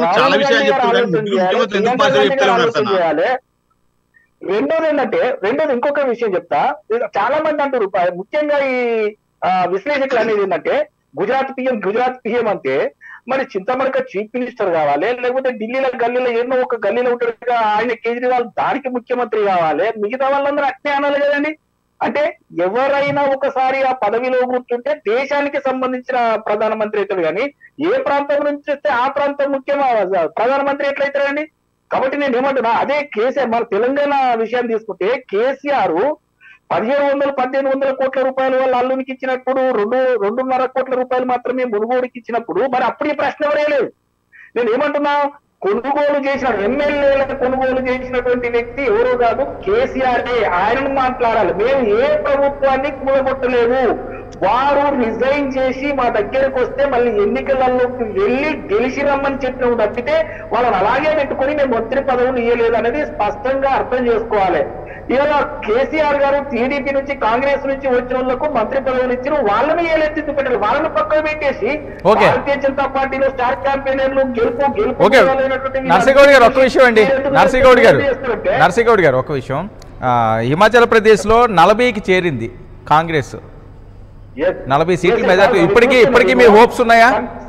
ఆలోచన చేయాలి. రెండోది ఏంటంటే, రెండోది ఇంకొక విషయం చెప్తా. చాలా మంది అంటారు, ముఖ్యంగా ఈ విశ్లేషకులు అనేది ఏంటంటే, గుజరాత్ పిఎం గుజరాత్ పిఎం అంటే మరి చింతమడక చీఫ్ మినిస్టర్ కావాలి, లేకపోతే ఢిల్లీలో గల్లీలో ఎన్నో ఒక గల్లీలో ఉంటాడుగా ఆయన కేజ్రీవాల్ దానికి ముఖ్యమంత్రి కావాలి, మిగతా వాళ్ళందరూ అట్నే అనాలి కదండి. అంటే ఎవరైనా ఒకసారి ఆ పదవిలో కూర్చుంటే దేశానికి సంబంధించిన ప్రధానమంత్రి అవుతాడు, కానీ ఏ ప్రాంతం నుంచి వస్తే ఆ ప్రాంతం ముఖ్యం ప్రధానమంత్రి ఎట్లయితారండి? కాబట్టి నేను ఏమంటున్నా, అదే కేసీఆర్ మన తెలంగాణ విషయాన్ని తీసుకుంటే, కేసీఆర్ పదిహేడు వందలు పద్దెనిమిది వందల కోట్ల రూపాయలు వాళ్ళ అల్లునికి ఇచ్చినప్పుడు, రెండు రెండున్నర కోట్ల రూపాయలు మాత్రమే మునుగోడుకి ఇచ్చినప్పుడు మరి అప్పుడు ఈ ప్రశ్న ఎవరేలేదు. నేను ఏమంటున్నా, కొనుగోలు చేసిన ఎమ్మెల్యేలను కొనుగోలు చేసినటువంటి వ్యక్తి ఎవరో కాదు, కేసీఆర్. ఆయనను మాట్లాడాలి. మేము ఏ ప్రభుత్వాన్ని కూడగొట్టలేము. వారు రిజైన్ చేసి మా దగ్గరకు వస్తే మళ్ళీ ఎన్నికలలోకి వెళ్ళి గెలిచి రమ్మని చెప్పిన తప్పితే వాళ్ళని అలాగే పెట్టుకుని మేము మంత్రి పదవులు ఇవ్వలేదు అనేది స్పష్టంగా అర్థం చేసుకోవాలి. ఇలా కేసీఆర్ గారు టీడీపీ నుంచి కాంగ్రెస్ నుంచి వచ్చిన వాళ్ళకు మంత్రి పదవులు ఇచ్చిన వాళ్ళని ఏలెత్తి పెట్టారు, వాళ్ళని పక్కన పెట్టేసి భారతీయ జనతా పార్టీలో స్టార్ క్యాంపెయినర్లు గెలుపు గెలుపు నర్సింగౌడ్ గారు ఒక విషయం అండి నర్సింగౌడ్ గారు నర్సింగౌడ్ గారు ఒక విషయం, హిమాచల్ ప్రదేశ్ లో నలభైకి చేరింది కాంగ్రెస్, నలభై సీట్లు మెజార్టీ. ఇప్పటికీ ఇప్పటికీ మీ హోప్స్ ఉన్నాయా?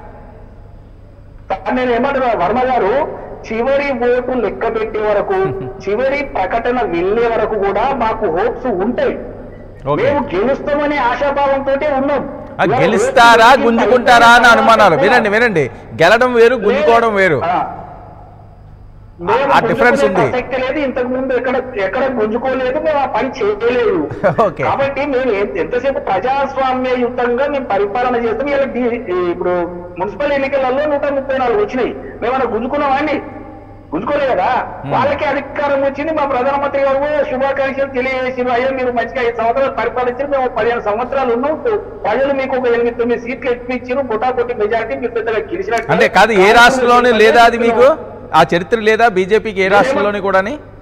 నేను ఏమంటున్నా వర్మ గారు, చివరి ఓటు లెక్క పెట్టే వరకు, చివరి ప్రకటన వెళ్లే వరకు కూడా మాకు హోప్స్ ఉంటాయి. మేము గెలుస్తామనే ఆశాభావంతో ఉన్నాం. గెలుస్తారా గుంజుకుంటారా అని అనుమానాలు. వినండి వినండి గెలడం వేరు, గుంజుకోవడం వేరు, ఆ డిఫరెన్స్ ఉంది. లేదు, ఇంతకు ముందు ఎక్కడ ఎక్కడ గుంజుకోలేదు, మేము ఆ పని చేయలేదు. కాబట్టి మేము ఎంతసేపు ప్రజాస్వామ్యయుతంగా మేము పరిపాలన చేస్తాం. ఇలా ఇప్పుడు మున్సిపల్ ఎన్నికలలో నూట ముప్పై నాలుగు వచ్చినాయి, మేమన్నా గుంజుకున్నామా అండి? గుంజుకోలే కదా. వాళ్ళకి అధికారం వచ్చింది, మా ప్రధానమంత్రి గారు శుభాకాంక్షలు తెలియజేసి, అయ్యా మీరు మంచిగా ఐదు సంవత్సరాలు పరిపాలించారు, మేము పదిహేను సంవత్సరాలు ఉన్నాం, ప్రజలు మీకు ఒక ఎనిమిది తొమ్మిది సీట్లు ఎక్కువ ఇచ్చారు, కొట్టాకొట్టి మెజార్టీ మీరు పెద్దగా గెలిచినట్టు. అంటే కాదు, ఏ రాష్ట్రంలోనే లేదా అది మీకు ఆ చరిత్ర లేదా బీజేపీకి ఏ రాష్ట్రంలోని కూడా?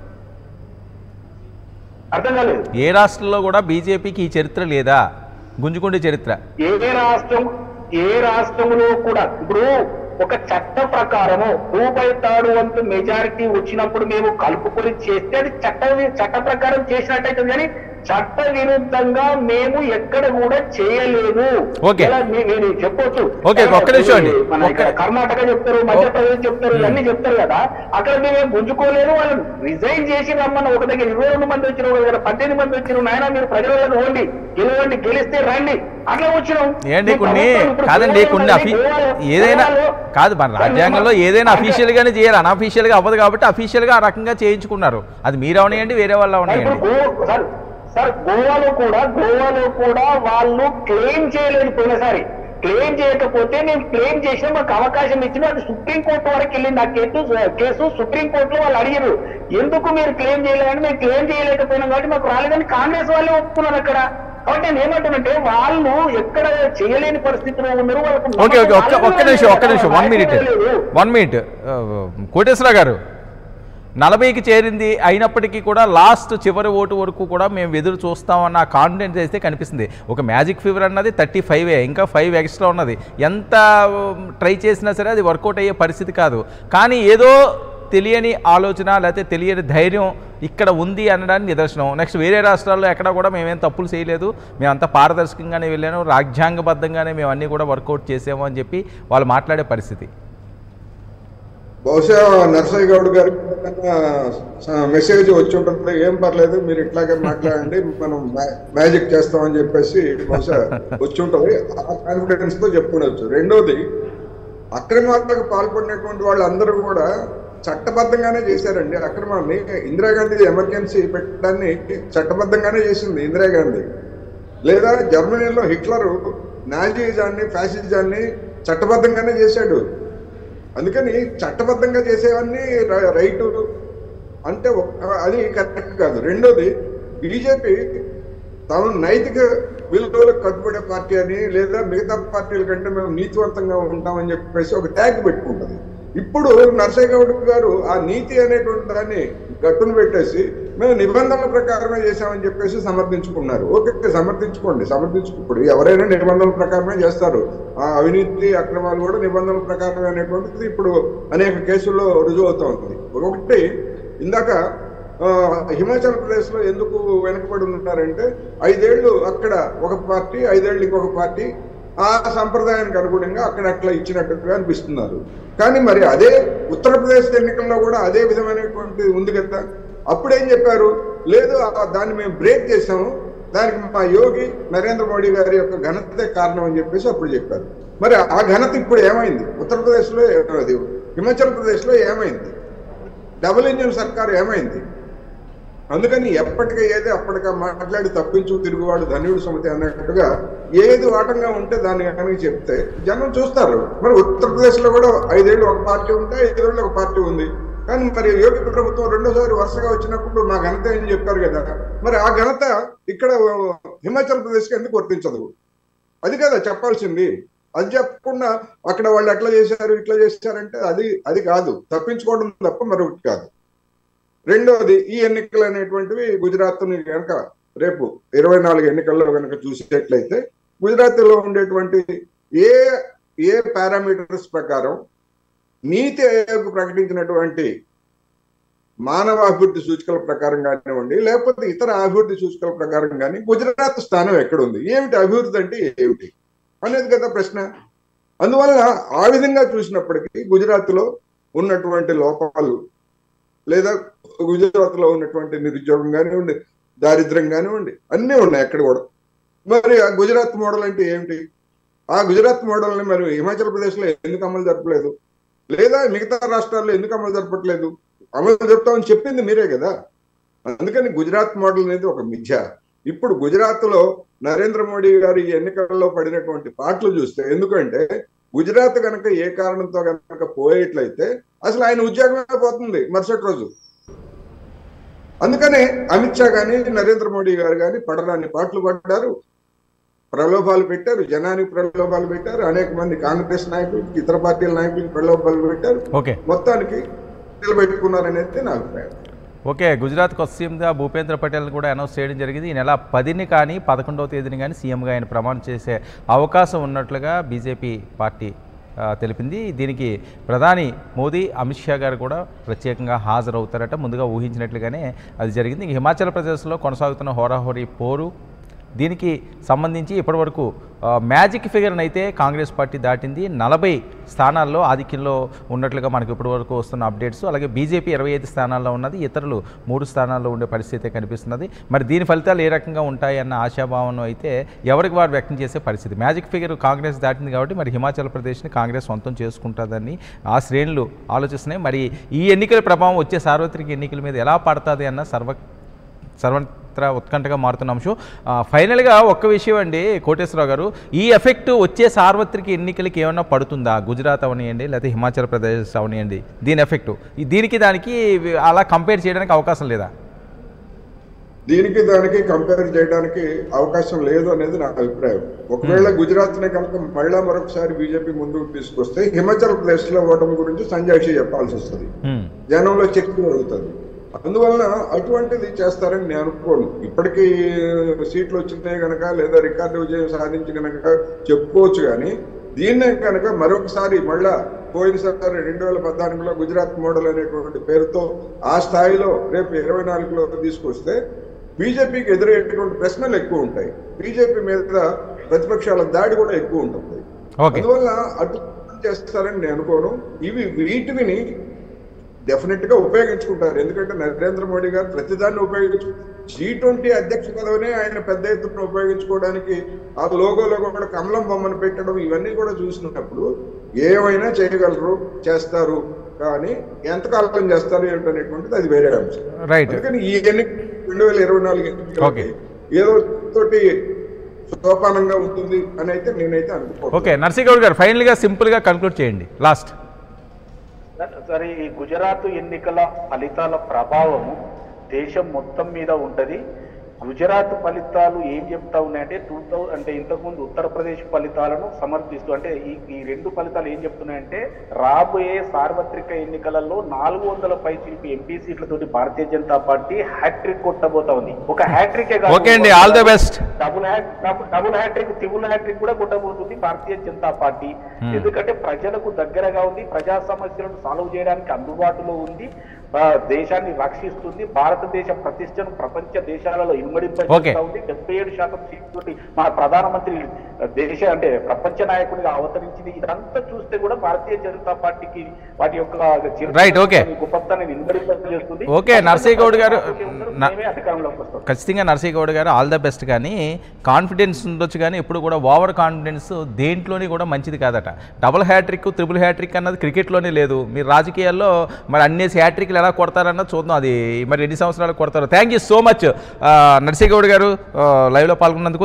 అర్థం కాలేదు. ఏ రాష్ట్రంలో కూడా బీజేపీకి ఈ చరిత్ర లేదా, గుంజుకుండే చరిత్ర? ఏ రాష్ట్రం ఏ రాష్ట్రంలో కూడా ఇప్పుడు ఒక చట్ట ప్రకారము రూపాయి తాడు వంతు మెజారిటీ వచ్చినప్పుడు మేము కలుపుకొని చేస్తే అది చట్ట చట్ట ప్రకారం చేసినట్టయితే కానీ చట్ట విరుద్ధంగా మేము ఎక్కడ కూడా చేయలేదు. ఓకే. ఇలా నే- నేను చెప్పొచ్చు. ఓకే, ఒక్క నిమిషం అండి. మన ఇక్కడ కర్ణాటక చెప్తారు, మధ్యప్రదేశ్ చెప్తారు, ఇవన్నీ చెప్తారు కదా. అక్కడ మేము గుంజుకోలేదు. వాళ్ళు రిజైన్ చేసి రమ్మన్న ఒక దగ్గర ఇరవై రెండు మంది వచ్చిన, ఒక దగ్గర పద్దెనిమిది మంది వచ్చిన, నాయన మీరు ప్రజలను ఓండి, గెలవండి, గెలిస్తే రండి, అట్లా వచ్చినాం. ఏంటి కొన్ని కాదండి, కొన్ని అఫీ ఏదైనా కాదు, మన రాజ్యాంగంలో ఏదైనా అఫీషియల్ గానే చేయాలి, అన్అఫీషియల్ గా అవ్వదు కాబట్టి అఫీషియల్ గా ఆ రకంగా చేయించుకున్నారు. అది మీరు అవనియండి, వేరే వాళ్ళు అవనియండి. సార్ సార్ గోవాలో కూడా గోవాలో కూడా వాళ్ళు క్లెయిమ్ చేయలేదు. పోయినసారి క్లెయిమ్ చేయకపోతే మేము క్లెయిమ్ చేసినా మాకు అవకాశం ఇచ్చిన, అది సుప్రీంకోర్టు వరకు వెళ్ళింది. ఆ కేసు కేసు సుప్రీంకోర్టులో వాళ్ళు అడిగారు, ఎందుకు మీరు క్లెయిమ్ చేయలేదని. మేము క్లెయిమ్ చేయలేకపోయినాం కాబట్టి మాకు రాలేదని కాంగ్రెస్ వాళ్ళే ఒప్పుకున్నారు అక్కడ. కాబట్టి నేను ఏమంటానంటే వాళ్ళు ఎక్కడ చేయలేని పరిస్థితిలో ఉన్నారు. ఓకే ఓకే ఒక్క ఒక్క నిమిషం ఒక్క నిమిషం one minute one minute Koteswararao garu, నలభైకి చేరింది అయినప్పటికీ కూడా లాస్ట్ చివరి ఓటు వరకు కూడా మేము ఎదురు చూస్తామన్న కాన్ఫిడెన్స్ అయితే కనిపిస్తుంది. ఒక మ్యాజిక్ ఫీవర్ అన్నది థర్టీ ఫైవే, ఇంకా ఫైవ్ ఎక్స్ట్రా ఉన్నది. ఎంత ట్రై చేసినా సరే అది వర్కౌట్ అయ్యే పరిస్థితి కాదు. కానీ ఏదో తెలియని ఆలోచన లేకపోతే తెలియని ధైర్యం ఇక్కడ ఉంది అనడానికి నిదర్శనం. నెక్స్ట్ వేరే రాష్ట్రాల్లో ఎక్కడ కూడా మేమేం తప్పులు చేయలేదు, మేమంతా పారదర్శకంగానే వెళ్ళాను, రాజ్యాంగబద్ధంగానే మేము అన్నీ కూడా వర్కౌట్ చేసాము అని చెప్పి వాళ్ళు మాట్లాడే పరిస్థితి. బహుశా నర్సయ్య గౌడ్ గారికి మెసేజ్ వచ్చి ఉంటుంది, ఏం పర్లేదు మీరు ఇట్లాగే మాట్లాడండి, మనం మ్యాజిక్ చేస్తామని చెప్పేసి బహుశా వచ్చి ఉంటుంది. ఆ కాన్ఫిడెన్స్ తో చెప్పుకోవచ్చు. రెండోది, అక్రమాలకు పాల్పడినటువంటి వాళ్ళందరూ కూడా చట్టబద్ధంగానే చేశారండి అక్రమాన్ని. ఇందిరాగాంధీ ఎమర్జెన్సీ పెట్టడాన్ని చట్టబద్ధంగానే చేసింది ఇందిరాగాంధీ. లేదా జర్మనీలో హిట్లరు నాజీజాన్ని, ఫ్యాసిజాన్ని చట్టబద్ధంగానే చేశాడు. అందుకని చట్టబద్ధంగా చేసేవన్నీ రైటు అంటే అది కరెక్ట్ కాదు. రెండోది, బీజేపీ తాను నైతిక విలువలకు కట్టుబడే పార్టీ అని, లేదా మిగతా పార్టీల కంటే మేము నీతివంతంగా ఉంటామని చెప్పేసి ఒక ట్యాగ్ పెట్టుకుంటుంది. ఇప్పుడు నర్సయ్య గౌడ్ గారు ఆ నీతి అనేటువంటి దాన్ని గట్టును పెట్టేసి మేము నిబంధనల ప్రకారమే చేశామని చెప్పేసి సమర్థించుకున్నారు. ఓకే, సమర్థించుకోండి, సమర్థించుకోప్పుడు ఎవరైనా నిబంధనల ప్రకారమే చేస్తారు. ఆ అవినీతి అక్రమాలు కూడా నిబంధనల ప్రకారమే అనేటువంటిది ఇప్పుడు అనేక కేసుల్లో రుజువు అవుతుంది. ఒకటి, ఇందాక హిమాచల్ ప్రదేశ్ లో ఎందుకు వెనకబడి ఉన్నారంటే ఐదేళ్లు అక్కడ ఒక పార్టీ, ఐదేళ్లు ఇంకొక పార్టీ, ఆ సంప్రదాయానికి అనుగుణంగా అక్కడ అట్లా ఇచ్చినట్టుగా అనిపిస్తున్నారు. కానీ మరి అదే ఉత్తరప్రదేశ్ ఎన్నికల్లో కూడా అదే విధమైనటువంటి ఉంది కదా. అప్పుడేం చెప్పారు, లేదు దాన్ని మేము బ్రేక్ చేసాము, దానికి మా యోగి నరేంద్ర మోడీ గారి యొక్క ఘనతే కారణం అని చెప్పేసి అప్పుడు చెప్పారు. మరి ఆ ఘనత ఇప్పుడు ఏమైంది? ఉత్తరప్రదేశ్ లో, హిమాచల్ ప్రదేశ్ లో ఏమైంది? డబుల్ ఇంజిన్ సర్కార్ ఏమైంది? అందుకని ఎప్పటికీ ఏది అప్పటిగా మాట్లాడి తప్పించు తిరుగువాడు ధన్యుడు సమితి అన్నట్టుగా ఏది వాటంగా ఉంటే దాన్ని కనుక చెప్తే జనం చూస్తారు. మరి ఉత్తరప్రదేశ్ లో కూడా ఐదేళ్ళు ఒక పార్టీ ఉంటే ఐదేళ్ళు ఒక పార్టీ ఉంది. కానీ మరి యోగి ప్రభుత్వం రెండోసారి వరుసగా వచ్చినప్పుడు మా ఘనత అని చెప్పారు కదా. మరి ఆ ఘనత ఇక్కడ హిమాచల్ ప్రదేశ్కి ఎందుకు వర్తించదు? అది కదా చెప్పాల్సింది. అది చెప్పకుండా అక్కడ వాళ్ళు ఎట్లా చేశారు ఇట్లా చేశారంటే అది అది కాదు, తప్పించుకోవడం తప్ప మరొకటి కాదు. రెండవది, ఈ ఎన్నికలు అనేటువంటివి గుజరాత్ కనుక రేపు ఇరవై నాలుగు ఎన్నికల్లో కనుక చూసేట్లయితే గుజరాత్ లో ఉండేటువంటి ఏ ఏ పారామీటర్స్ ప్రకారం నీతి ఆయోగ్ ప్రకటించినటువంటి మానవ అభివృద్ధి సూచికల ప్రకారం కానివ్వండి, లేకపోతే ఇతర అభివృద్ధి సూచికల ప్రకారం కానీ గుజరాత్ స్థానం ఎక్కడుంది, ఏమిటి అభివృద్ధి అంటే ఏమిటి అనేది కదా ప్రశ్న. అందువల్ల ఆ విధంగా చూసినప్పటికీ గుజరాత్ లో ఉన్నటువంటి లోపాలు, లేదా గుజరాత్ లో ఉన్నటువంటి నిరుద్యోగం కానివ్వండి, దారిద్ర్యం కానివ్వండి, అన్నీ ఉన్నాయి అక్కడ కూడా. మరి ఆ గుజరాత్ మోడల్ అంటే ఏమిటి? ఆ గుజరాత్ మోడల్ని మరి హిమాచల్ ప్రదేశ్ లో ఎందుకు అమలు జరపలేదు, లేదా మిగతా రాష్ట్రాల్లో ఎందుకు అమలు జరపట్లేదు? అమలు జరుపుతామని చెప్పింది మీరే కదా. అందుకని గుజరాత్ మోడల్ అనేది ఒక మిథ్య. ఇప్పుడు గుజరాత్ లో నరేంద్ర మోడీ గారు ఈ ఎన్నికల్లో పడినటువంటి పాటలు చూస్తే, ఎందుకంటే గుజరాత్ కనుక ఏ కారణంతో కనుక పోయేట్లయితే అసలు ఆయన ఉద్యోగమే పోతుంది మరుసటి రోజు. అందుకనే అమిత్ షా కానీ నరేంద్ర మోడీ గారు కానీ పడరాని పాటలు పడ్డారు, ప్రలోభాలు పెట్టారు, జనానికి ప్రలోభాలు పెట్టారు, అనేక మంది కాంగ్రెస్ నాయకులకి ఇతర పార్టీల నాయకులకి ప్రలోభాలు పెట్టారు. మొత్తానికి నిలబెట్టుకున్నారనేది నా అభిప్రాయం. ఓకే, గుజరాత్కు సీఎంగా భూపేంద్ర పటేల్ కూడా అనౌన్స్ చేయడం జరిగింది. ఈ నెల పదిని కానీ పదకొండవ తేదీని కానీ సీఎంగా ఆయన ప్రమాణం చేసే అవకాశం ఉన్నట్లుగా బీజేపీ పార్టీ తెలిపింది. దీనికి ప్రధాని మోదీ, అమిత్ షా గారు కూడా ప్రత్యేకంగా హాజరవుతారట. ముందుగా ఊహించినట్లుగానే అది జరిగింది. ఇంక హిమాచల్ ప్రదేశ్లో కొనసాగుతున్న హోరాహోరీ పోరు, దీనికి సంబంధించి ఇప్పటివరకు మ్యాజిక్ ఫిగర్ని అయితే కాంగ్రెస్ పార్టీ దాటింది. నలభై స్థానాల్లో ఆధిక్యంలో ఉన్నట్లుగా మనకు ఇప్పటివరకు వస్తున్న అప్డేట్స్. అలాగే బీజేపీ ఇరవై ఐదు స్థానాల్లో ఉన్నది, ఇతరులు మూడు స్థానాల్లో ఉండే పరిస్థితి కనిపిస్తున్నది. మరి దీని ఫలితాలు ఏ రకంగా ఉంటాయన్న ఆశాభావం అయితే ఎవరికి వారు వ్యక్తం చేసే పరిస్థితి. మ్యాజిక్ ఫిగర్ కాంగ్రెస్ దాటింది కాబట్టి మరి హిమాచల్ ప్రదేశ్ని కాంగ్రెస్ సొంతం చేసుకుంటుందని ఆ శ్రేణులు ఆలోచిస్తున్నాయి. మరి ఈ ఎన్నికల ప్రభావం వచ్చే సార్వత్రిక ఎన్నికల మీద ఎలా పడుతుంది అన్న సర్వ సర్వత్రా ఉత్కంఠగా మారుతున్న అంశం. ఫైనల్గా ఒక్క విషయం అండి కోటేశ్వరరావు గారు, ఈ ఎఫెక్ట్ వచ్చే సార్వత్రిక ఎన్నికలకి ఏమన్నా పడుతుందా? గుజరాత్ అవనియండి లేకపోతే హిమాచల్ ప్రదేశ్ అవనియండి, దీని ఎఫెక్ట్ దీనికి దానికి అలా కంపేర్ చేయడానికి అవకాశం లేదా? దీనికి దానికి కంపేర్ చేయడానికి అవకాశం లేదు అనేది నా అభిప్రాయం. ఒకవేళ గుజరాత్ నే కనుక మళ్ళా మరొకసారి బీజేపీ ముందుకు తీసుకొస్తే హిమాచల్ ప్రదేశ్ లో ఓటమి గురించి సంజాయిషి చెప్పాల్సి వస్తుంది, జనంలో చర్చ జరుగుతుంది. అందువలన అటువంటిది చేస్తారని నేను అనుకోను. ఇప్పటికీ సీట్లు వచ్చినాయి కనుక లేదా రికార్డు విజయం సాధించి కనుక చెప్పుకోవచ్చు, కానీ దీన్నే కనుక మరొకసారి మళ్ళా పోయినసారి రెండు వేల పద్నాలుగులో గుజరాత్ మోడల్ అనేటువంటి పేరుతో ఆ స్థాయిలో రేపు ఇరవై నాలుగులో తీసుకొస్తే బీజేపీకి ఎదురయ్యేటువంటి ప్రశ్నలు ఎక్కువ ఉంటాయి, బీజేపీ మీద ప్రతిపక్షాల దాడి కూడా ఎక్కువ ఉంటుంది. అందువల్ల అటు చేస్తారని నేను అనుకోను. ఇవి వీటిని డెఫినెట్ గా ఉపయోగించుకుంటారు, ఎందుకంటే నరేంద్ర మోడీ గారు ప్రతిదాన్ని ఉపయోగించు జీ ట్వంటీ అధ్యక్ష పదవినే ఆయన పెద్ద ఎత్తున ఉపయోగించుకోవడానికి ఆ లోగోలో కూడా కమలం బొమ్మను పెట్టడం ఇవన్నీ కూడా చూసినప్పుడు ఏమైనా చేయగలరు, చేస్తారు, కానీ ఎంతకాలం చేస్తారు ఏంటనేటువంటిది అది వేరే అంశం. అందుకని ఈ ఎన్నిక రెండు వేల ఇరవై నాలుగు ఎన్నికలకి ఏదో తోటి సోపానంగా ఉంటుంది అని అయితే నేనైతే అనుకుంటున్నాను. ఓకే, నర్సింగౌడ్ గారు ఫైనల్ గా సింపుల్ గా కన్క్లూడ్ చేయండి లాస్ట్. సరే, ఈ గుజరాత్ ఎన్నికల ఫలితాల ప్రభావము దేశం మొత్తం మీద ఉంటది. గుజరాత్ ఫలితాలు ఏం చెప్తా ఉన్నాయంటే టూ థౌజండ్ అంటే ఇంతకుముందు ఉత్తరప్రదేశ్ ఫలితాలను సమర్థిస్తూ, అంటే ఈ ఈ రెండు ఫలితాలు ఏం చెప్తున్నాయంటే రాబోయే సార్వత్రిక ఎన్నికలలో నాలుగు వందల పై చిలిపి ఎంపీ సీట్లతోటి భారతీయ జనతా పార్టీ హ్యాట్రిక్ కొట్టబోతా ఉంది. ఒక hattrick all the best, double double hattrick, triple hattrick కూడా కొట్టబోతుంది భారతీయ జనతా పార్టీ. ఎందుకంటే ప్రజలకు దగ్గరగా ఉంది, ప్రజా సమస్యలను సాల్వ్ చేయడానికి అందుబాటులో ఉంది, దేశాన్ని రక్షిస్తుంది, భారతదేశ ప్రతిష్టను ప్రపంచ దేశాలలో ఇనుమడింపజేస్తా ఉంది. డెబ్బై ఏడు శాతం సీట్లతోటి మన ప్రధానమంత్రి దేశ అంటే ప్రపంచ నాయకుడిగా అవతరించింది. ఇదంతా చూస్తే కూడా భారతీయ జనతా పార్టీకి వాటి యొక్క గొప్పతనాన్ని ఇనుమడింపజేస్తుంది. ఓకే నర్సింగౌడ్ గారు, ఖచ్చితంగా Narsingoud garu all the best. కానీ కాన్ఫిడెన్స్ ఉండొచ్చు, కానీ ఎప్పుడు కూడా ఓవర్ కాన్ఫిడెన్స్ దేంట్లోని కూడా మంచిది కాదట. డబుల్ హ్యాట్రిక్, త్రిబుల్ హ్యాట్రిక్ అన్నది క్రికెట్లోనే లేదు. మీరు రాజకీయాల్లో మరి అన్నేసి హ్యాట్రిక్లు ఎలా కొడతారన్న చూద్దాం, అది మరి ఎన్ని సంవత్సరాలు కొడతారో. Thank you so much Narsingoud garu లైవ్లో పాల్గొన్నందుకు.